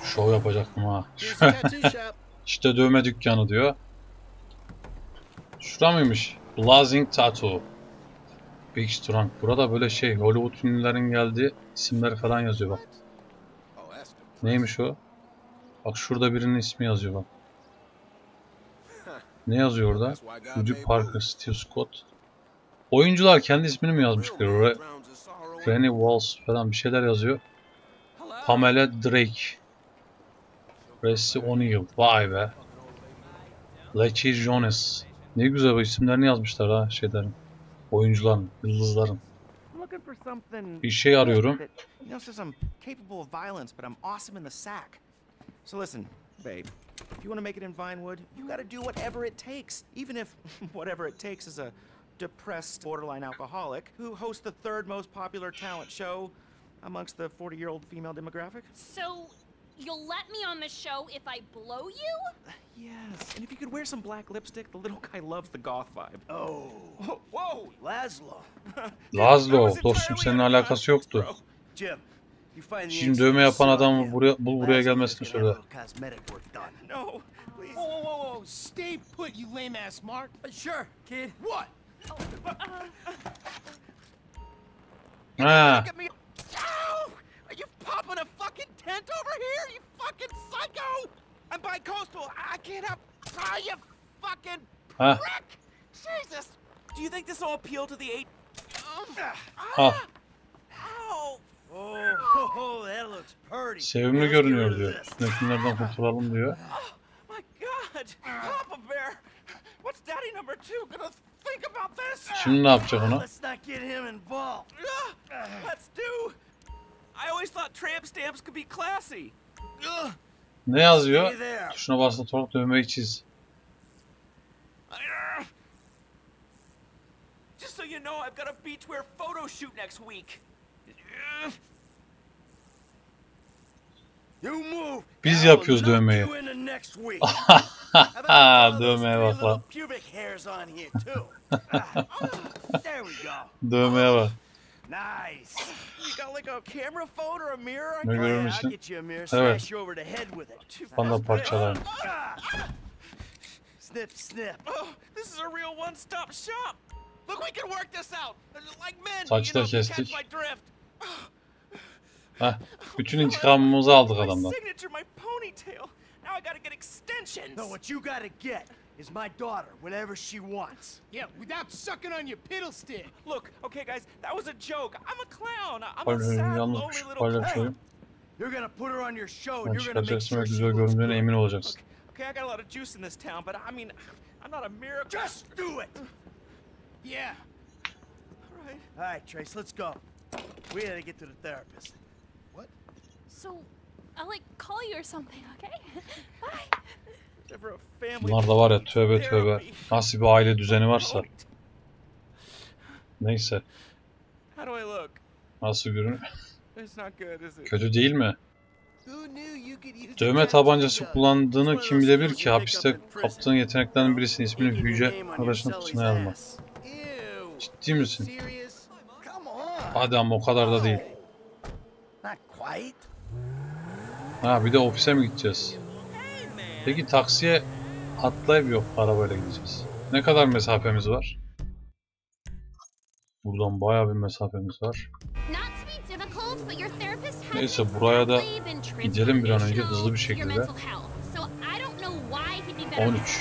Şov yapacaktım ha. İşte dövme dükkanı diyor. Şura mıymış? Blazing Tattoo. Big Strong. Burada böyle şey Hollywood filmlerin geldiği isimler falan yazıyor bak. Neymiş o? Bak şurada birinin ismi yazıyor bak. Ne yazıyor orada? Judy Parker, Steve Scott. Oyuncular kendi ismini mi yazmışlar oraya? Rennie Walls falan bir şeyler yazıyor. Pamela Drake. Resi O'Neal. Vay be. Lachie Jones. Ne güzel bu isimlerini yazmışlar ha şeylerin. Oyuncuların, yıldızların. Bir şey arıyorum.
So listen, babe, if you want to make it in Vinewood, you got to do whatever it takes. Even if whatever it takes is a depressed borderline alcoholic who hosts the third most popular talent show amongst the forty-year-old female demographic.
So, you'll let me on the show if I blow you?
Yes, and if you could wear some black lipstick, the little guy loves the goth vibe.
Oh,
whoa,
Laszlo.
Laszlo, dostum senin alakası yoktu.
Jim.
Şimdi dövme yapan adamı buraya, bul buraya gelmesini söyle.
No, please. Whoa, whoa, whoa, stay put, you lame ass Mark.
Sure, kid.
What?
Ha.
Are you popping a fucking tent over here? You fucking psycho! I'm bi-coastal. I can't help. Ah, you fucking prick! Jesus! Do you think this will appeal to the eight?
Al.
Ow!
Oh, that looks pretty.
Sevimli görünüyor diyor. Üstündekilerden kurtulalım diyor.
Oh my God! Papa Bear! What's Daddy number two gonna think about this?
Şimdi ne yapacak ona?
Let's not get him involved.
Let's do. I always thought tramp stamps could be classy.
Ne yazıyor? Tuşuna basılı tutarak dövmeyi çiz.
Just so you know, I've got a beachwear photo shoot next week.
You move.
Biz yapıyoruz dövmeyi. Dövmeye bak lan. Dövmeye bak.
Nice. You got like a camera phone or a mirror?
Ne görmüşsün? Evet. Panda parçalar.
Snip, snip.
Oh, this is a real one-stop shop. Look, we can work this out. Like men,
Saçı da
you know,
kestik.
catch my drift.
Heh, bütün intikamımızı aldık adamdan.
Signature, my ponytail. Now I gotta get extensions.
No, what you gotta get is my daughter, whatever she wants.
Yeah, without sucking on your piddle stick.
Look, okay, guys, that was a joke. I'm a clown. I'm a
Paylaşım,
sad,
yalnız
lonely
şu
little
paylaşayım.
You're gonna put her on your show
Ben
and you're gonna make
çıkaracaksın ve
sure she
güzel
looks
göründüğüne
good.
emin olacaksın.
Okay, I got a lot of juice in this town, but I mean, I'm not a miracle.
Just do it.
Yeah.
All right.
All right, Trace, let's go. We gotta get to the therapist.
What?
So, I'll like call you or something, okay? Bye.
Never a family.
Bunlar da var ya tövbe tövbe. Nasıl bir aile düzeni varsa. Neyse.
How do I look?
Nasıl görünüyor?
It's not good, is it?
Kötü değil mi? Dövme tabancası kullandığını kim bilebilir ki? Hapiste kaptığın yeteneklerden birisinin ismini büyüce arkadaşının kutusuna yazma. Ciddi misin? Hadi ama o kadar da değil. Ha bir de ofise mi gideceğiz? Peki taksiye atlayıp yok arabayla gideceğiz. Ne kadar mesafemiz var? Buradan bayağı bir mesafemiz var. Neyse buraya da gidelim bir an önce hızlı bir şekilde. on üç.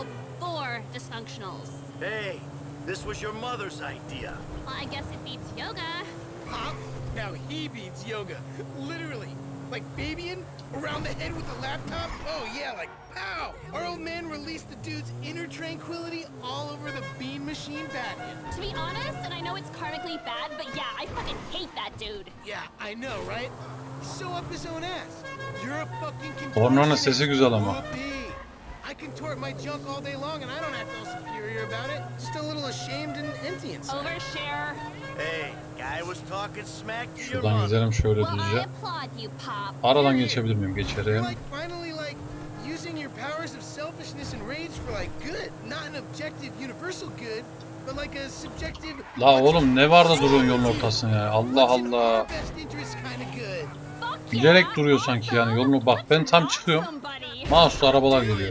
Hey, this was your mother's idea.
Well, I guess it beats yoga.
Huh? Now he beats yoga. Literally. Like babying around the head with a laptop? Oh yeah, like pow! Our old man released the dude's inner tranquility all over the bean machine patent.
To be honest, and I know it's karmically bad, but yeah, I fucking hate that dude.
Yeah, I know, right? Show up his own ass. You're a fucking
Ornanın sesi güzel ama.
I contort my junk all day long and I don't have to feel superior about it. Just a little ashamed and empty inside.
Overshare.
Hey, guy was talking smack to your
Şuradan
mother.
gidelim şöyle düzce. Aradan geçebilir miyim? Geçerim.
Like finally like using your powers of selfishness and rage for like good, not an objective universal good, but like a subjective.
La oğlum ne var da duruyorsun yolun ortasına ya? Allah Allah.
Fuck
Bilerek duruyor sanki yani yolunu bak ben tam çıkıyorum. Mouse'la arabalar geliyor.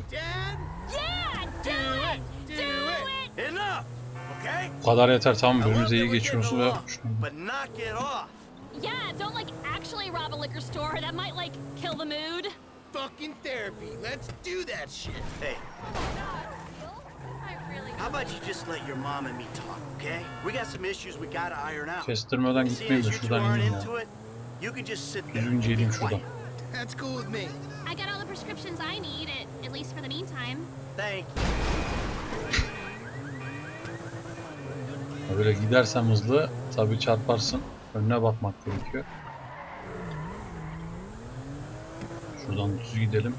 Bu kadar yeter tamam birbirimize iyi geçiyoruz ve
Yeah, don't like actually rob a liquor store. That might like kill the mood.
Fucking therapy. Let's do that shit. Hey. How about you just let your mom and me talk, okay? We got some issues we gotta iron out.
Kestirmeden gitmeyeyim de şuradan ineyim ya.
You can just sit there.
Düzgünce ineyim şuradan.
That's cool with me.
I got all the prescriptions I need, at, at least for the meantime.
Thank
you. Böyle gidersem hızlı tabii çarparsın. Önüne bakmak gerekiyor. Şuradan düz gidelim.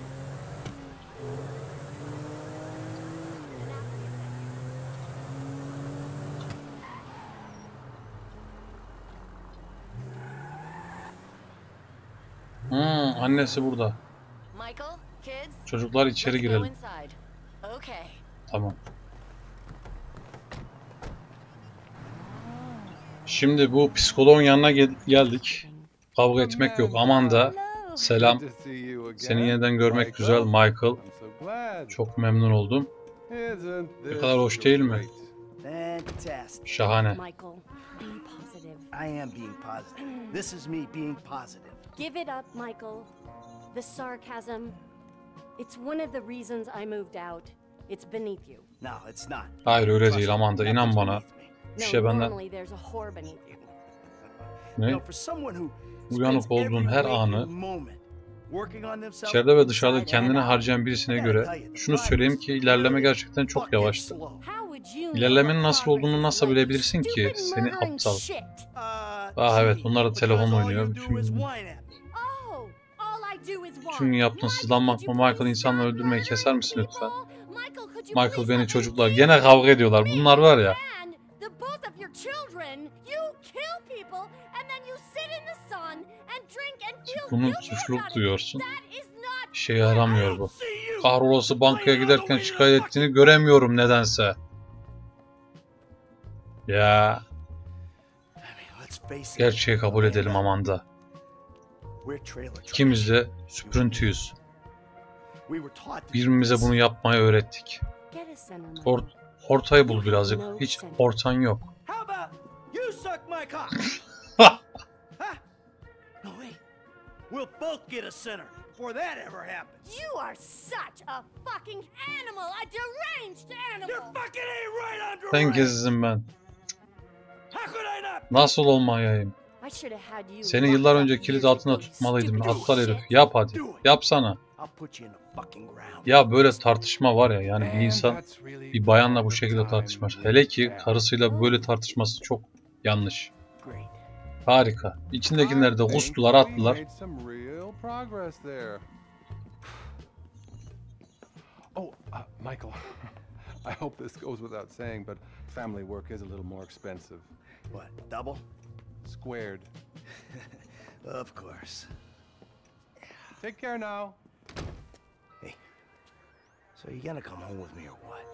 Hmm, annesi burada. Çocuklar içeri girelim. Tamam. Şimdi bu psikoloğun yanına gel geldik. Kavga etmek yok. Amanda, selam. Seni yeniden görmek güzel Michael. Çok memnun oldum. Ne kadar hoş değil mi? Şahane.
I am being positive. This is me being positive.
Give it up, Michael. The sarcasm. It's one of the reasons I moved out. It's beneath you.
No, it's not.
Hayır öyle değil Amanda. İnan bana. Bir şey benden... Ne? Uyanık olduğun her anı içeride ve dışarıda kendine harcayan birisine göre şunu söyleyeyim ki ilerleme gerçekten çok yavaştı. İlerlemenin nasıl olduğunu nasıl bilebilirsin ki? Seni aptal. Ah evet bunlar da telefon oynuyor. Bütün, bütün yaptığın sızlanmak mı? Michael insanları öldürmeyi keser misin lütfen? Michael beni çocuklar gene kavga ediyorlar. Bunlar var ya. Bunu suçluluk duyuyorsun. İşe yaramıyor bu. Kahrolası bankaya giderken şikayet ettiğini göremiyorum nedense. Ya. Gerçeği kabul edelim Amanda. İkimiz de süprüntüyüz. Birbirimize bunu yapmayı öğrettik. Or ortayı bul birazcık. Hiç ortan yok.
We'll both get a center before that ever happens.
You are such a fucking animal, a deranged animal.
You're fucking ain't right under.
Sen gezizim ben. Nasıl olmayayım? Seni yıllar önce kilit altında tutmalıydım. Aptal herif. Yap hadi. Yapsana. Ya böyle tartışma var ya yani bir insan bir bayanla bu şekilde tartışmaz. Hele ki karısıyla böyle tartışması çok yanlış. Harika. İçindekileri de kustular, attılar.
Oh, uh, Michael. I hope this goes without saying, but family work is a little more expensive.
What, double?
Squared.
Of course.
Take care now.
Hey, so you gonna come home with me or what?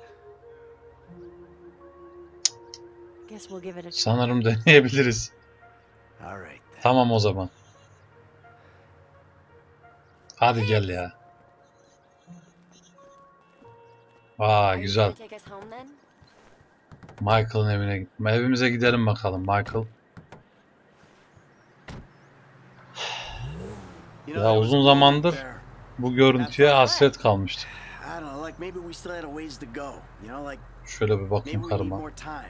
Guess we'll give it a try.
Sanırım deneyebiliriz. Tamam o zaman. Hadi gel ya. Aa güzel. Michael'ın evine gittim. Evimize gidelim bakalım Michael. Ya uzun zamandır bu görüntüye hasret kalmıştık. Şöyle bir bakayım karıma.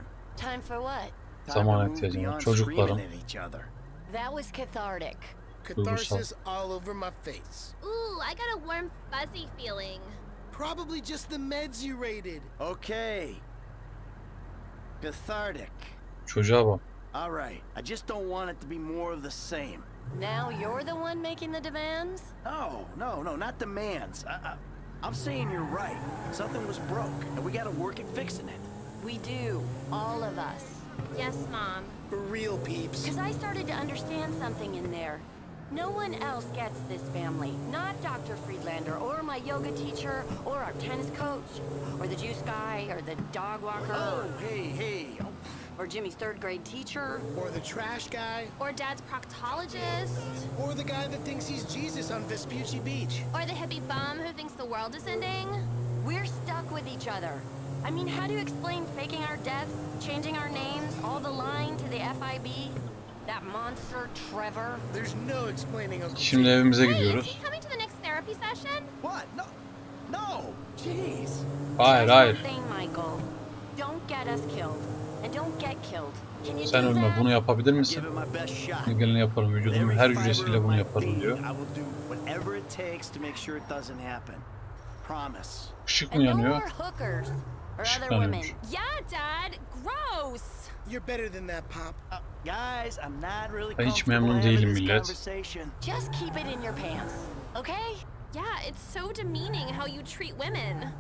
Zaman ihtiyacım var. Çocuklarım.
That was cathartic.
Catharsis
all over my face. Ooh, I got a warm, fuzzy feeling.
Probably just the meds you raided.
Okay. Cathartic.
Çocuğa bak.
All right. I just don't want it to be more of the same.
Now you're the one making the demands?
No, no, no, not demands. I, I, I'm saying you're right. Something was broke, and we gotta work at fixing it.
We do. All of us.
Yes, Mom.
For real, peeps.
Because I started to understand something in there. No one else gets this family. Not Doctor Friedlander, or my yoga teacher, or our tennis coach, or the juice guy, or the dog walker.
Oh, hey, hey. Oh,
or Jimmy's third grade teacher,
or the trash guy,
Or Dad's proctologist.
or the guy that thinks he's Jesus on Vespucci Beach.
Or the hippie bum who thinks the world is ending.
we're stuck with each other. I mean, how do you explain faking our deaths, changing our names, all the lying to the F I B? That monster Trevor.
There's no explaining Uncle
Şimdi
Jim.
evimize
Hey, is
gidiyoruz.
he coming to the next therapy session?
What? No. No. Jeez.
Hayır
Just
hayır.
one thing, Michael. Don't get us killed. And don't get killed. Can you
Sen
do
ölme.
that?
Bunu yapabilir misin?
Give it my best shot.
Ne geleni yaparım. Vücudumun her hücresiyle bunu yaparım diyor.
I will do whatever it takes to make sure it doesn't happen. Promise.
Işık mı
And no
yanıyor?
more hookers or
Işık
other women.
yanıyormuş.
Yeah, Dad. Gross.
You're better than that, Pop.
Uh, guys, I'm not really
Ben hiç
comfortable
memnun
having
değilim
this
millet.
conversation.
Just keep it in your pants, okay?
Yeah, it's so demeaning how you treat women.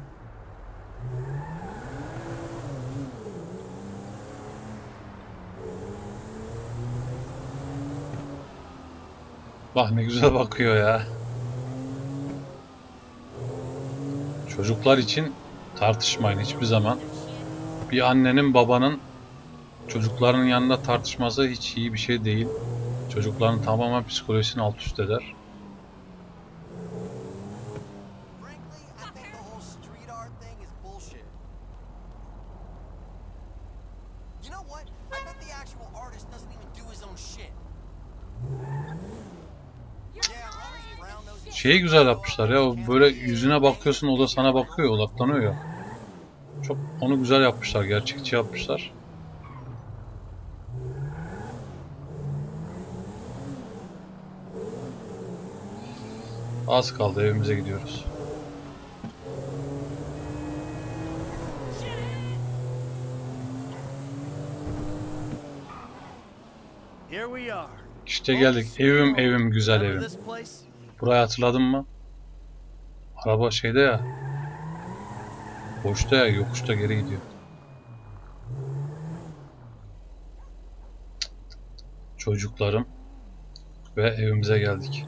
Bak ne güzel bakıyor ya. Çocuklar için tartışmayın hiçbir zaman. Bir annenin babanın çocuklarının yanında tartışması hiç iyi bir şey değil. Çocukların tamamen psikolojisini alt üst eder. Şeyi güzel yapmışlar ya, o böyle yüzüne bakıyorsun, o da sana bakıyor, odaklanıyor ya. Çok onu güzel yapmışlar, gerçekçi yapmışlar. Az kaldı, evimize gidiyoruz.
Here we are.
İşte geldik. Evim evim güzel evim. Burayı hatırladın mı? Araba şeyde ya. Boşta ya, yokuşta geri gidiyor. Çocuklarım ve evimize geldik.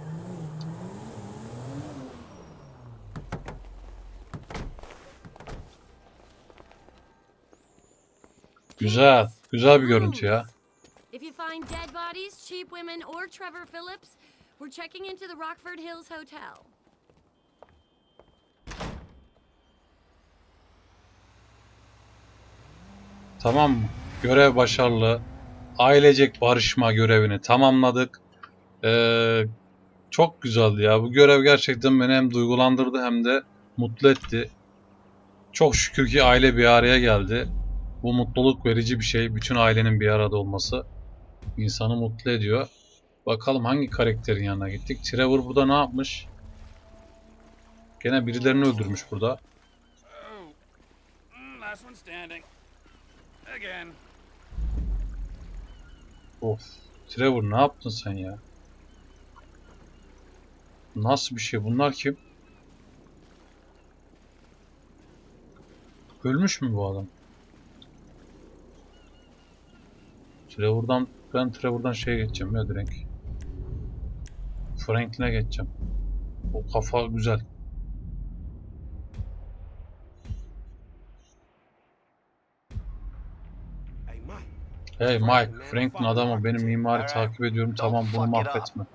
Güzel, güzel bir görüntü ya.
If you find dead bodies, cheap women, or Trevor Phillips, we're checking into the Rockford Hills Hotel.
Tamam mı? Görev başarılı. Ailecek barışma görevini tamamladık. Ee, çok güzeldi ya. Bu görev gerçekten beni hem duygulandırdı hem de mutlu etti. Çok şükür ki aile bir araya geldi. Bu mutluluk verici bir şey. Bütün ailenin bir arada olması insanı mutlu ediyor. Bakalım hangi karakterin yanına gittik. Trevor burada ne yapmış? Gene birilerini öldürmüş burada.
Last one standing. Again.
Of. Trevor ne yaptın sen ya? Nasıl bir şey? Bunlar kim? Ölmüş mü bu adam? Trevor'dan ben Trevor'dan şeye geçeceğim ya direkt. Franklin'e geçeceğim. O kafa güzel. Hey Mike, Franklin adamı, benim mimari takip ediyorum, tamam bunu mahvetme.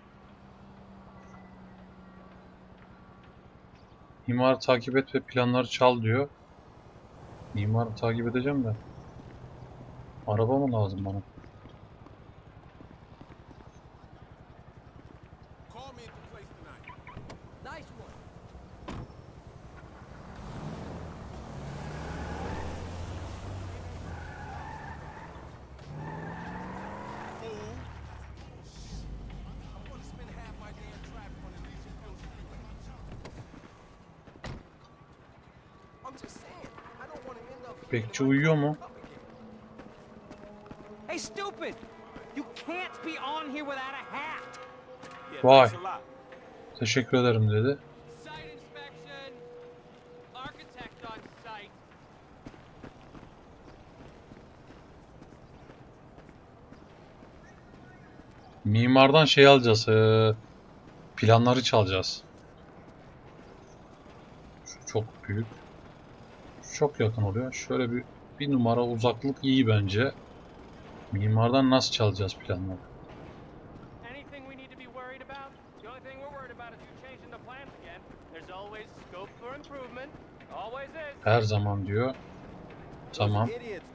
Mimarı takip et ve planları çal diyor. Mimarı takip edeceğim de. Araba mı lazım bana? Bekçi uyuyor mu?
Hey, stupid! You can't be on here without a hat.
Vay. Teşekkür ederim dedi.
Site inspection. Architect on site.
Mimardan şey alacağız. Ee, planları çalacağız. Şu çok büyük. Şu çok yakın oluyor. Şöyle bir Bir numara uzaklık iyi bence. Mimardan nasıl çalacağız planları? Her zaman diyor. Tamam.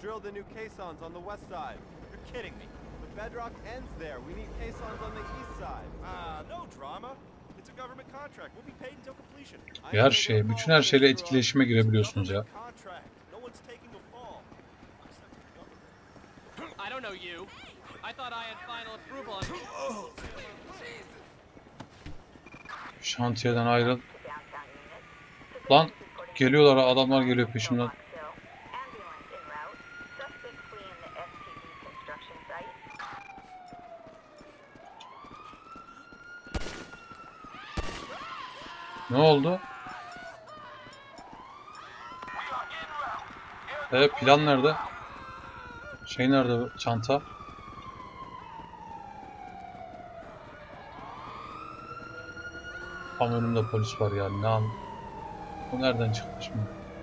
Her şey, bütün her şeyle etkileşime girebiliyorsunuz ya. Şantiyeden ayrıl. Lan geliyorlar, adamlar geliyor peşimden. Ne oldu? Evet, plan nerede? Şey nerede bu? Çanta? Tam önümde polis var yani. Ne an? Bu nereden çıktı şimdi?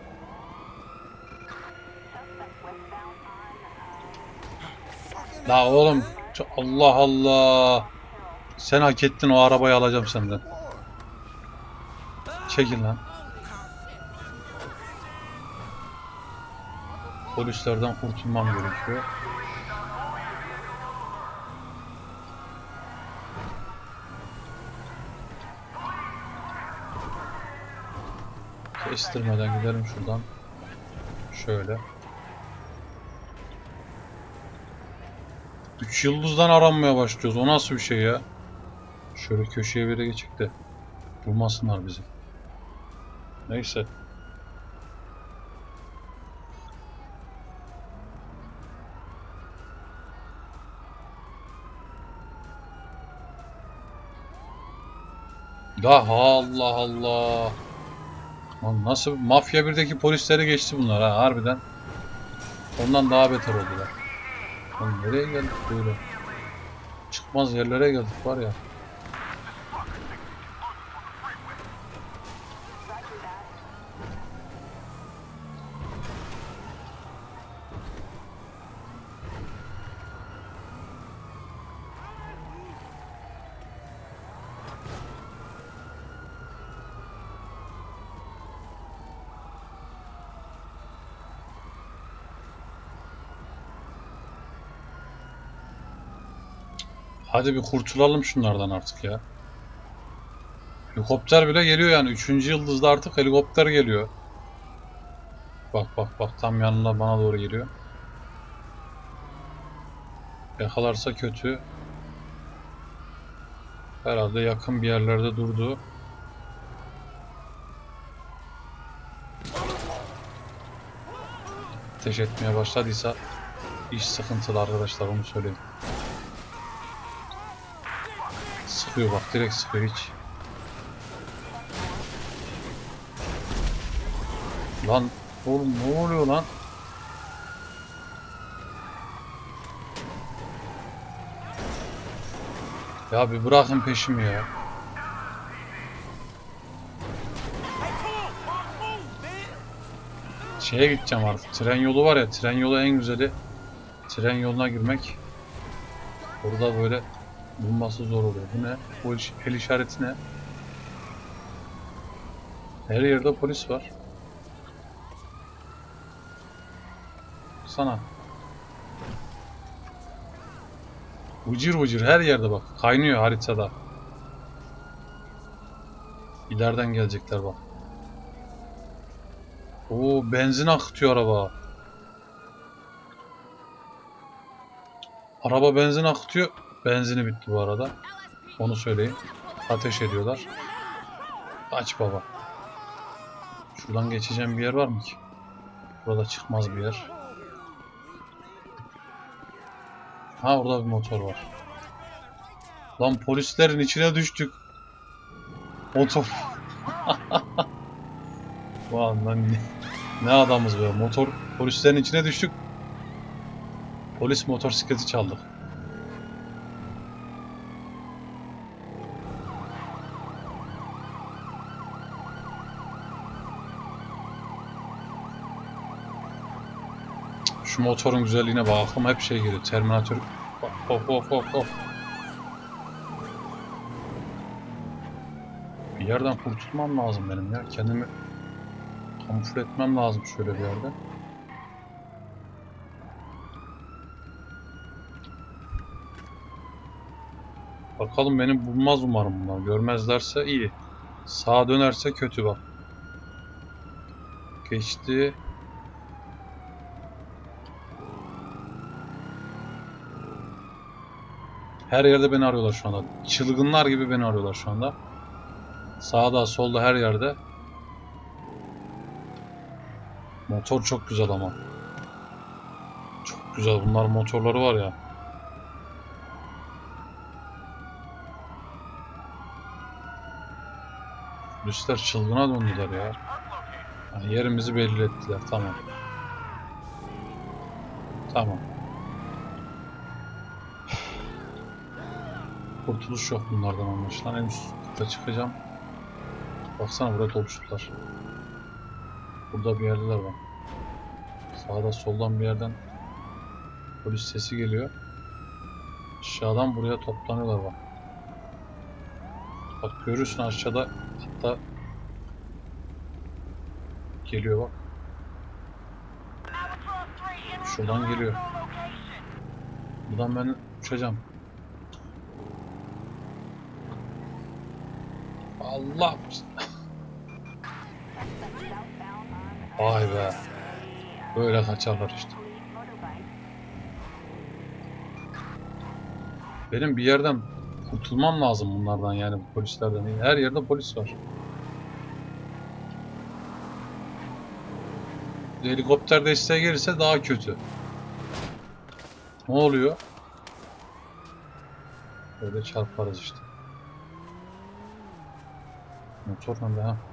La oğlum, Allah Allah. Sen hak ettin, o arabayı alacağım senden. Çekil lan. Polislerden kurtulmam gerekiyor. Kestirmeden gidelim şuradan. Şöyle. Üç yıldızdan aranmaya başlıyoruz. O nasıl bir şey ya? Şöyle köşeye bir de geçik de bulmasınlar bizi. Neyse. Daha Allah Allah. Lan nasıl Mafya birdeki polisleri geçti bunlar ha harbiden. Ondan daha beter oldular. Lan nereye geldik böyle? Çıkmaz yerlere geldik var ya. Hadi bir kurtulalım şunlardan artık ya. Helikopter bile geliyor yani. Üçüncü yıldızda artık helikopter geliyor. Bak bak bak, tam yanına bana doğru geliyor. Yakalarsa kötü. Herhalde yakın bir yerlerde durdu. Ateş etmeye başladıysa iş sıkıntılı arkadaşlar, onu söyleyeyim. Sıkıyor bak, direkt sıkıyor hiç. Lan oğlum ne oluyor lan? Ya bir bırakın peşimi ya. Şeye gideceğim artık. Tren yolu var ya, tren yolu en güzeli. Tren yoluna girmek. Orada böyle bulması zor oluyor. Bu ne? Bu el işareti ne? Her yerde polis var. Sana. Vıcır vıcır her yerde bak. Kaynıyor haritada. İleriden gelecekler bak. Oo, benzin akıtıyor araba. Araba benzin akıtıyor. Benzini bitti bu arada. Onu söyleyeyim. Ateş ediyorlar. Aç baba. Şuradan geçeceğim bir yer var mı ki? Burada çıkmaz bir yer. Ha, orada bir motor var. Lan polislerin içine düştük. Motor. Vay lan, ne, ne adamız be. Motor, polislerin içine düştük. Polis motosikleti çaldık. Şu motorun güzelliğine bak. Aklıma hep şey geliyor. Terminator. Of of of of. Bir yerden kurtulmam lazım benim ya. Kendimi kamufle etmem lazım şöyle bir yerde. Bakalım beni bulmaz umarım bunlar. Görmezlerse iyi. Sağa dönerse kötü bak. Geçti. Her yerde beni arıyorlar şu anda. Çılgınlar gibi beni arıyorlar şu anda. Sağda, solda, her yerde. Motor çok güzel ama. Çok güzel. Bunların motorları var ya. Polisler çılgına döndüler ya. Yani yerimizi belli ettiler. Tamam. Tamam. Kurtuluş yok bunlardan anlaşılan. En üst kata çıkacağım. Baksana buraya doluştular. Burada bir yerdeler var. Sağda soldan bir yerden polis sesi geliyor. Aşağıdan buraya toplanıyorlar bak. Bak görürsün aşağıda, hatta geliyor bak. Şuradan geliyor. Buradan ben uçacağım. Allah. Vay be. Böyle kaçarlar işte. Benim bir yerden kurtulmam lazım bunlardan, yani bu polislerden. Her yerde polis var. Helikopter desteğe gelirse daha kötü. Ne oluyor? Böyle çarparız işte. Motor nerede ha?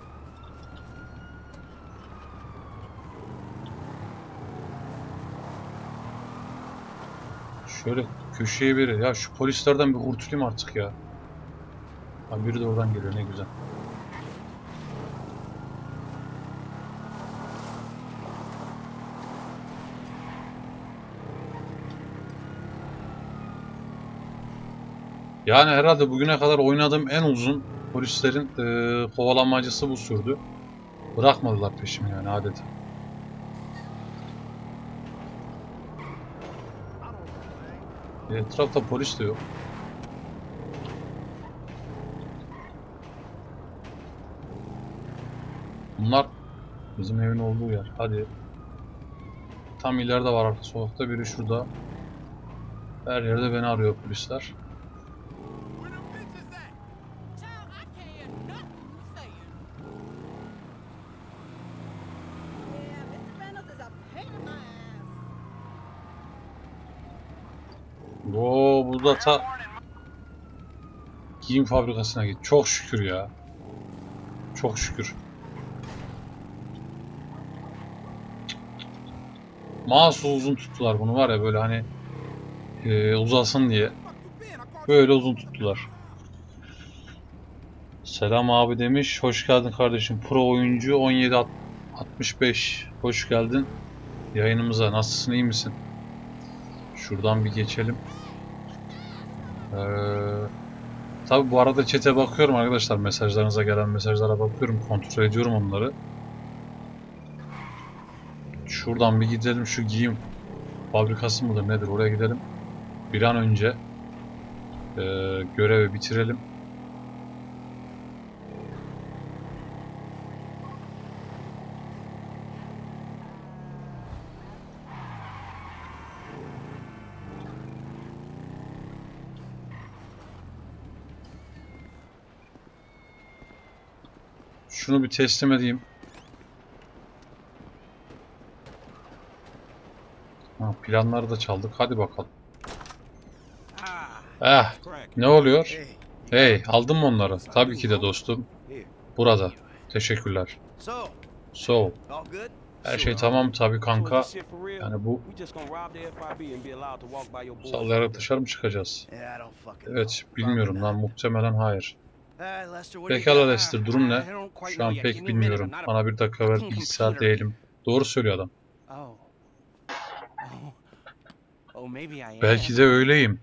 Şöyle köşeye biri. Ya şu polislerden bir kurtulayım artık ya. Ha, biri de oradan geliyor, ne güzel. Yani herhalde bugüne kadar oynadığım en uzun polislerin e, kovalamacısı bu sürdü. Bırakmadılar peşimi yani adeta. Etrafta polis de yok. Bunlar bizim evin olduğu yer. Hadi. Tam ileride var arka sokakta, biri şurada. Her yerde beni arıyor polisler. Oo, bu da ta giyim fabrikasına git. Çok şükür ya. Çok şükür. Mahsus uzun tuttular bunu, var ya, böyle hani e, uzasın diye. Böyle uzun tuttular. Selam abi demiş. Hoş geldin kardeşim. Pro oyuncu on yedi altmış beş. Hoş geldin yayınımıza. Nasılsın, iyi misin? Şuradan bir geçelim. Ee, tabi bu arada chat'e bakıyorum arkadaşlar. Mesajlarınıza gelen mesajlara bakıyorum. Kontrol ediyorum onları. Şuradan bir gidelim. Şu giyim fabrikası mıdır nedir? Oraya gidelim. Bir an önce e, görevi bitirelim. Şunu bir teslim edeyim. Ha, planları da çaldık. Hadi bakalım. Eh, ne oluyor? Hey, aldın mı onları? Tabii ki de dostum. Burada. Teşekkürler. So, her şey tamam tabii kanka. Yani bu sallayarak dışarı mı çıkacağız? Evet, bilmiyorum lan, muhtemelen hayır. Pekala Lester, durum ne? Şu an pek bilmiyorum. Bana bir dakika ver, bilgisayar değilim. Doğru söylüyor adam. Belki de öyleyim.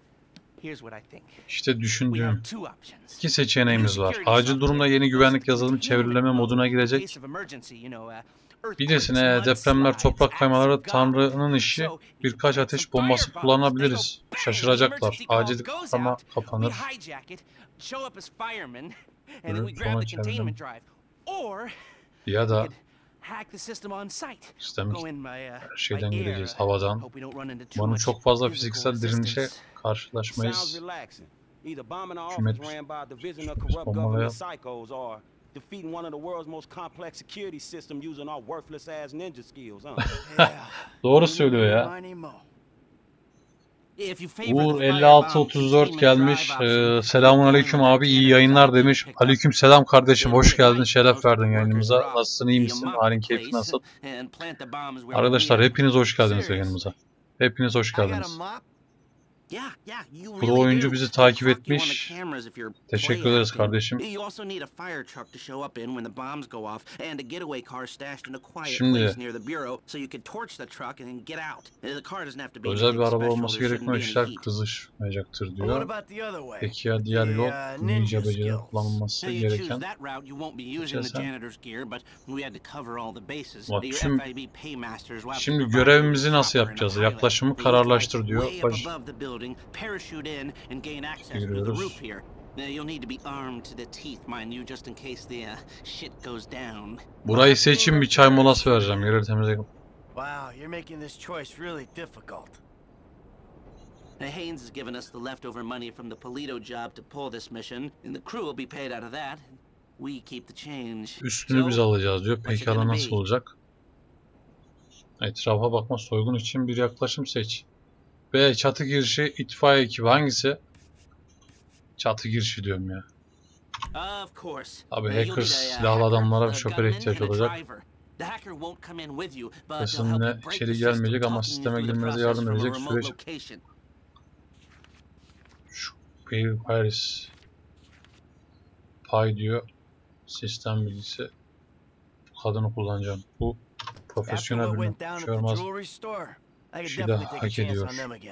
İşte düşündüğüm. İki seçeneğimiz var. Acil durumda yeni güvenlik yazılım çevrileme moduna girecek. Bilirsin depremler, toprak kaymaları Tanrı'nın işi. Birkaç ateş bombası kullanabiliriz. Şaşıracaklar. Acil kapama kapanır. Sonra çevirdim. Ya da sistem her şeyden gireceğiz. Havadan. Umarım çok fazla fiziksel direnişe karşılaşmayız. Hükümet bombalaya
defeating one of the world's most complex security systems using our worthless ass ninja skills, huh?
Doğru söylüyor ya. Uğur elli altı otuz dört gelmiş. Ee, selamun aleyküm abi, iyi yayınlar demiş. Aleyküm selam kardeşim, hoş geldin, şeref verdin yayınımıza. Nasılsın, iyi misin? Halin, keyfin nasıl? Arkadaşlar hepiniz hoş geldiniz yayınımıza. Hepiniz hoş geldiniz. Pro oyuncu bizi takip etmiş. Teşekkür ederiz kardeşim. Şimdi özel bir araba olması gerekmiyor, işler kızışmayacaktır diyor. Peki ya diğer yol, ninja beceri kullanılması gereken? Bak şimdi, şimdi görevimizi nasıl yapacağız? Yaklaşımı kararlaştır diyor. Baş... Giriyoruz. Burayı seçin, bir çay molası vereceğim. Yerleri temizleyelim.
Wow, you're making this choice really difficult.
Haynes has given us the leftover money from the Polito job to pull this mission, and the crew will be paid out of that. We keep the change.
Üstünü biz alacağız diyor. Pekala nasıl olacak? Etrafa bakma, soygun için bir yaklaşım seç. B. Çatı girişi, itfaiye ekibi hangisi? Çatı girişi diyorum ya. Abi hackers, silahlı adamlara bir şoföre ihtiyaç olacak. Kesinlikle içeri gelmeyecek ama sisteme girmenize yardım edecek süreç. Şu Paris Pay diyor. Sistem bilgisi. Bu kadını kullanacağım. Bu profesyonel bir görmez. Bir şey daha hak ediyor.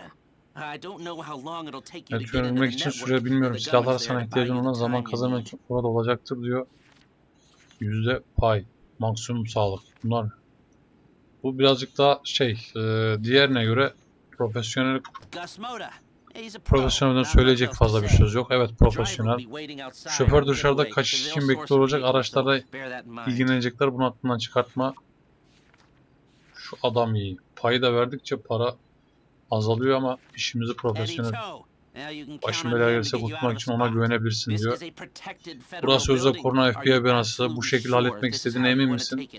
Evet, öğrenmek için süre bilmiyorum. Silahlara sana ihtiyacın olan zaman kazanmak için burada olacaktır diyor. Yüzde pay. Maksimum sağlık. Bunlar. Bu birazcık daha şey, e, diğerine göre profesyonel. Profesyonelden söyleyecek fazla bir söz yok. Evet, profesyonel. Şoför dışarıda kaçış için bekliyor olacak. Araçlarda ilgilenecekler. Bunu aklından çıkartma. Şu adam iyi. Payı da verdikçe para azalıyor ama işimizi profesyonel. Başım belaya gelirse kurtulmak için ona güvenebilirsin diyor. Burası özel koruna F B I binası. Bu şekilde halletmek istediğine emin misin?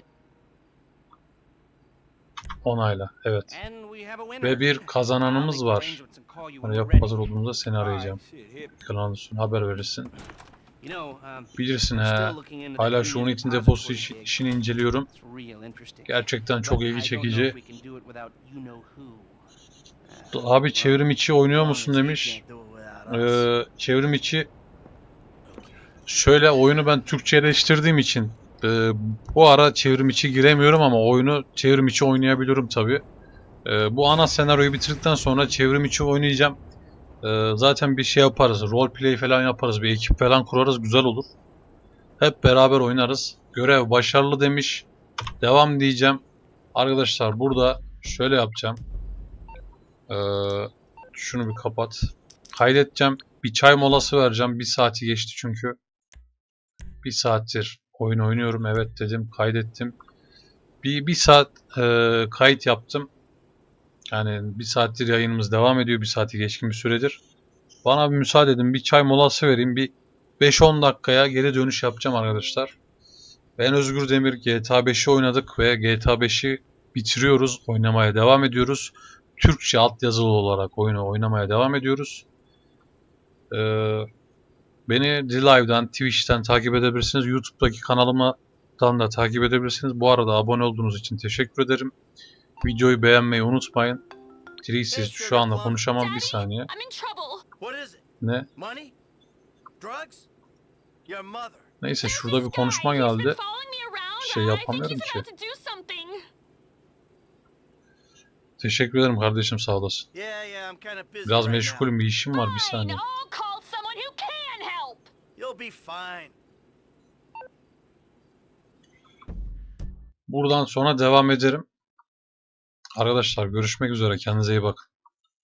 Onayla. Evet. Ve bir kazananımız var. Hani yapıp hazır olduğumuzda seni arayacağım. Kanalımızın haber verirsin. Bilirsin he. Hala şu Unit'in deposu iş, işini inceliyorum. Gerçekten çok ilgi çekici. Abi çevrim içi oynuyor musun demiş. Ee, çevrim içi şöyle, oyunu ben Türkçeleştirdiğim için e, bu ara çevrim içi giremiyorum ama oyunu çevrim içi oynayabiliyorum tabi. E, bu ana senaryoyu bitirdikten sonra çevrim içi oynayacağım. E, zaten bir şey yaparız, roleplay falan yaparız, bir ekip falan kurarız, güzel olur. Hep beraber oynarız. Görev başarılı demiş. Devam diyeceğim. Arkadaşlar burada şöyle yapacağım. Ee, şunu bir kapat. Kaydedeceğim. Bir çay molası vereceğim. Bir saati geçti çünkü. Bir saattir oyun oynuyorum. Evet dedim. Kaydettim. Bir, bir saat e, kayıt yaptım. Yani bir saattir yayınımız devam ediyor. Bir saati geçkin bir süredir. Bana bir müsaade edin. Bir çay molası vereyim. Bir beş on dakikaya geri dönüş yapacağım arkadaşlar. Ben Özgür Demir, G T A beşi oynadık ve G T A beşi bitiriyoruz. Oynamaya devam ediyoruz. Türkçe altyazılı olarak oyunu oynamaya devam ediyoruz. Ee, beni D-Live'dan, Twitch'ten takip edebilirsiniz. YouTube'daki kanalımdan da takip edebilirsiniz. Bu arada abone olduğunuz için teşekkür ederim. Videoyu beğenmeyi unutmayın. Trisiz şu anda konuşamam, bir saniye. Ne? Neyse, şurada bir konuşma geldi. Şey yapamıyorum ki. Teşekkür ederim kardeşim, sağ olasın.
Yeah, yeah, I'm kind of busy
Biraz
right
meşgulüm, bir işim var, bir saniye.
I'll call someone who can help.
You'll be fine.
Buradan sonra devam ederim. Arkadaşlar görüşmek üzere, kendinize iyi bakın.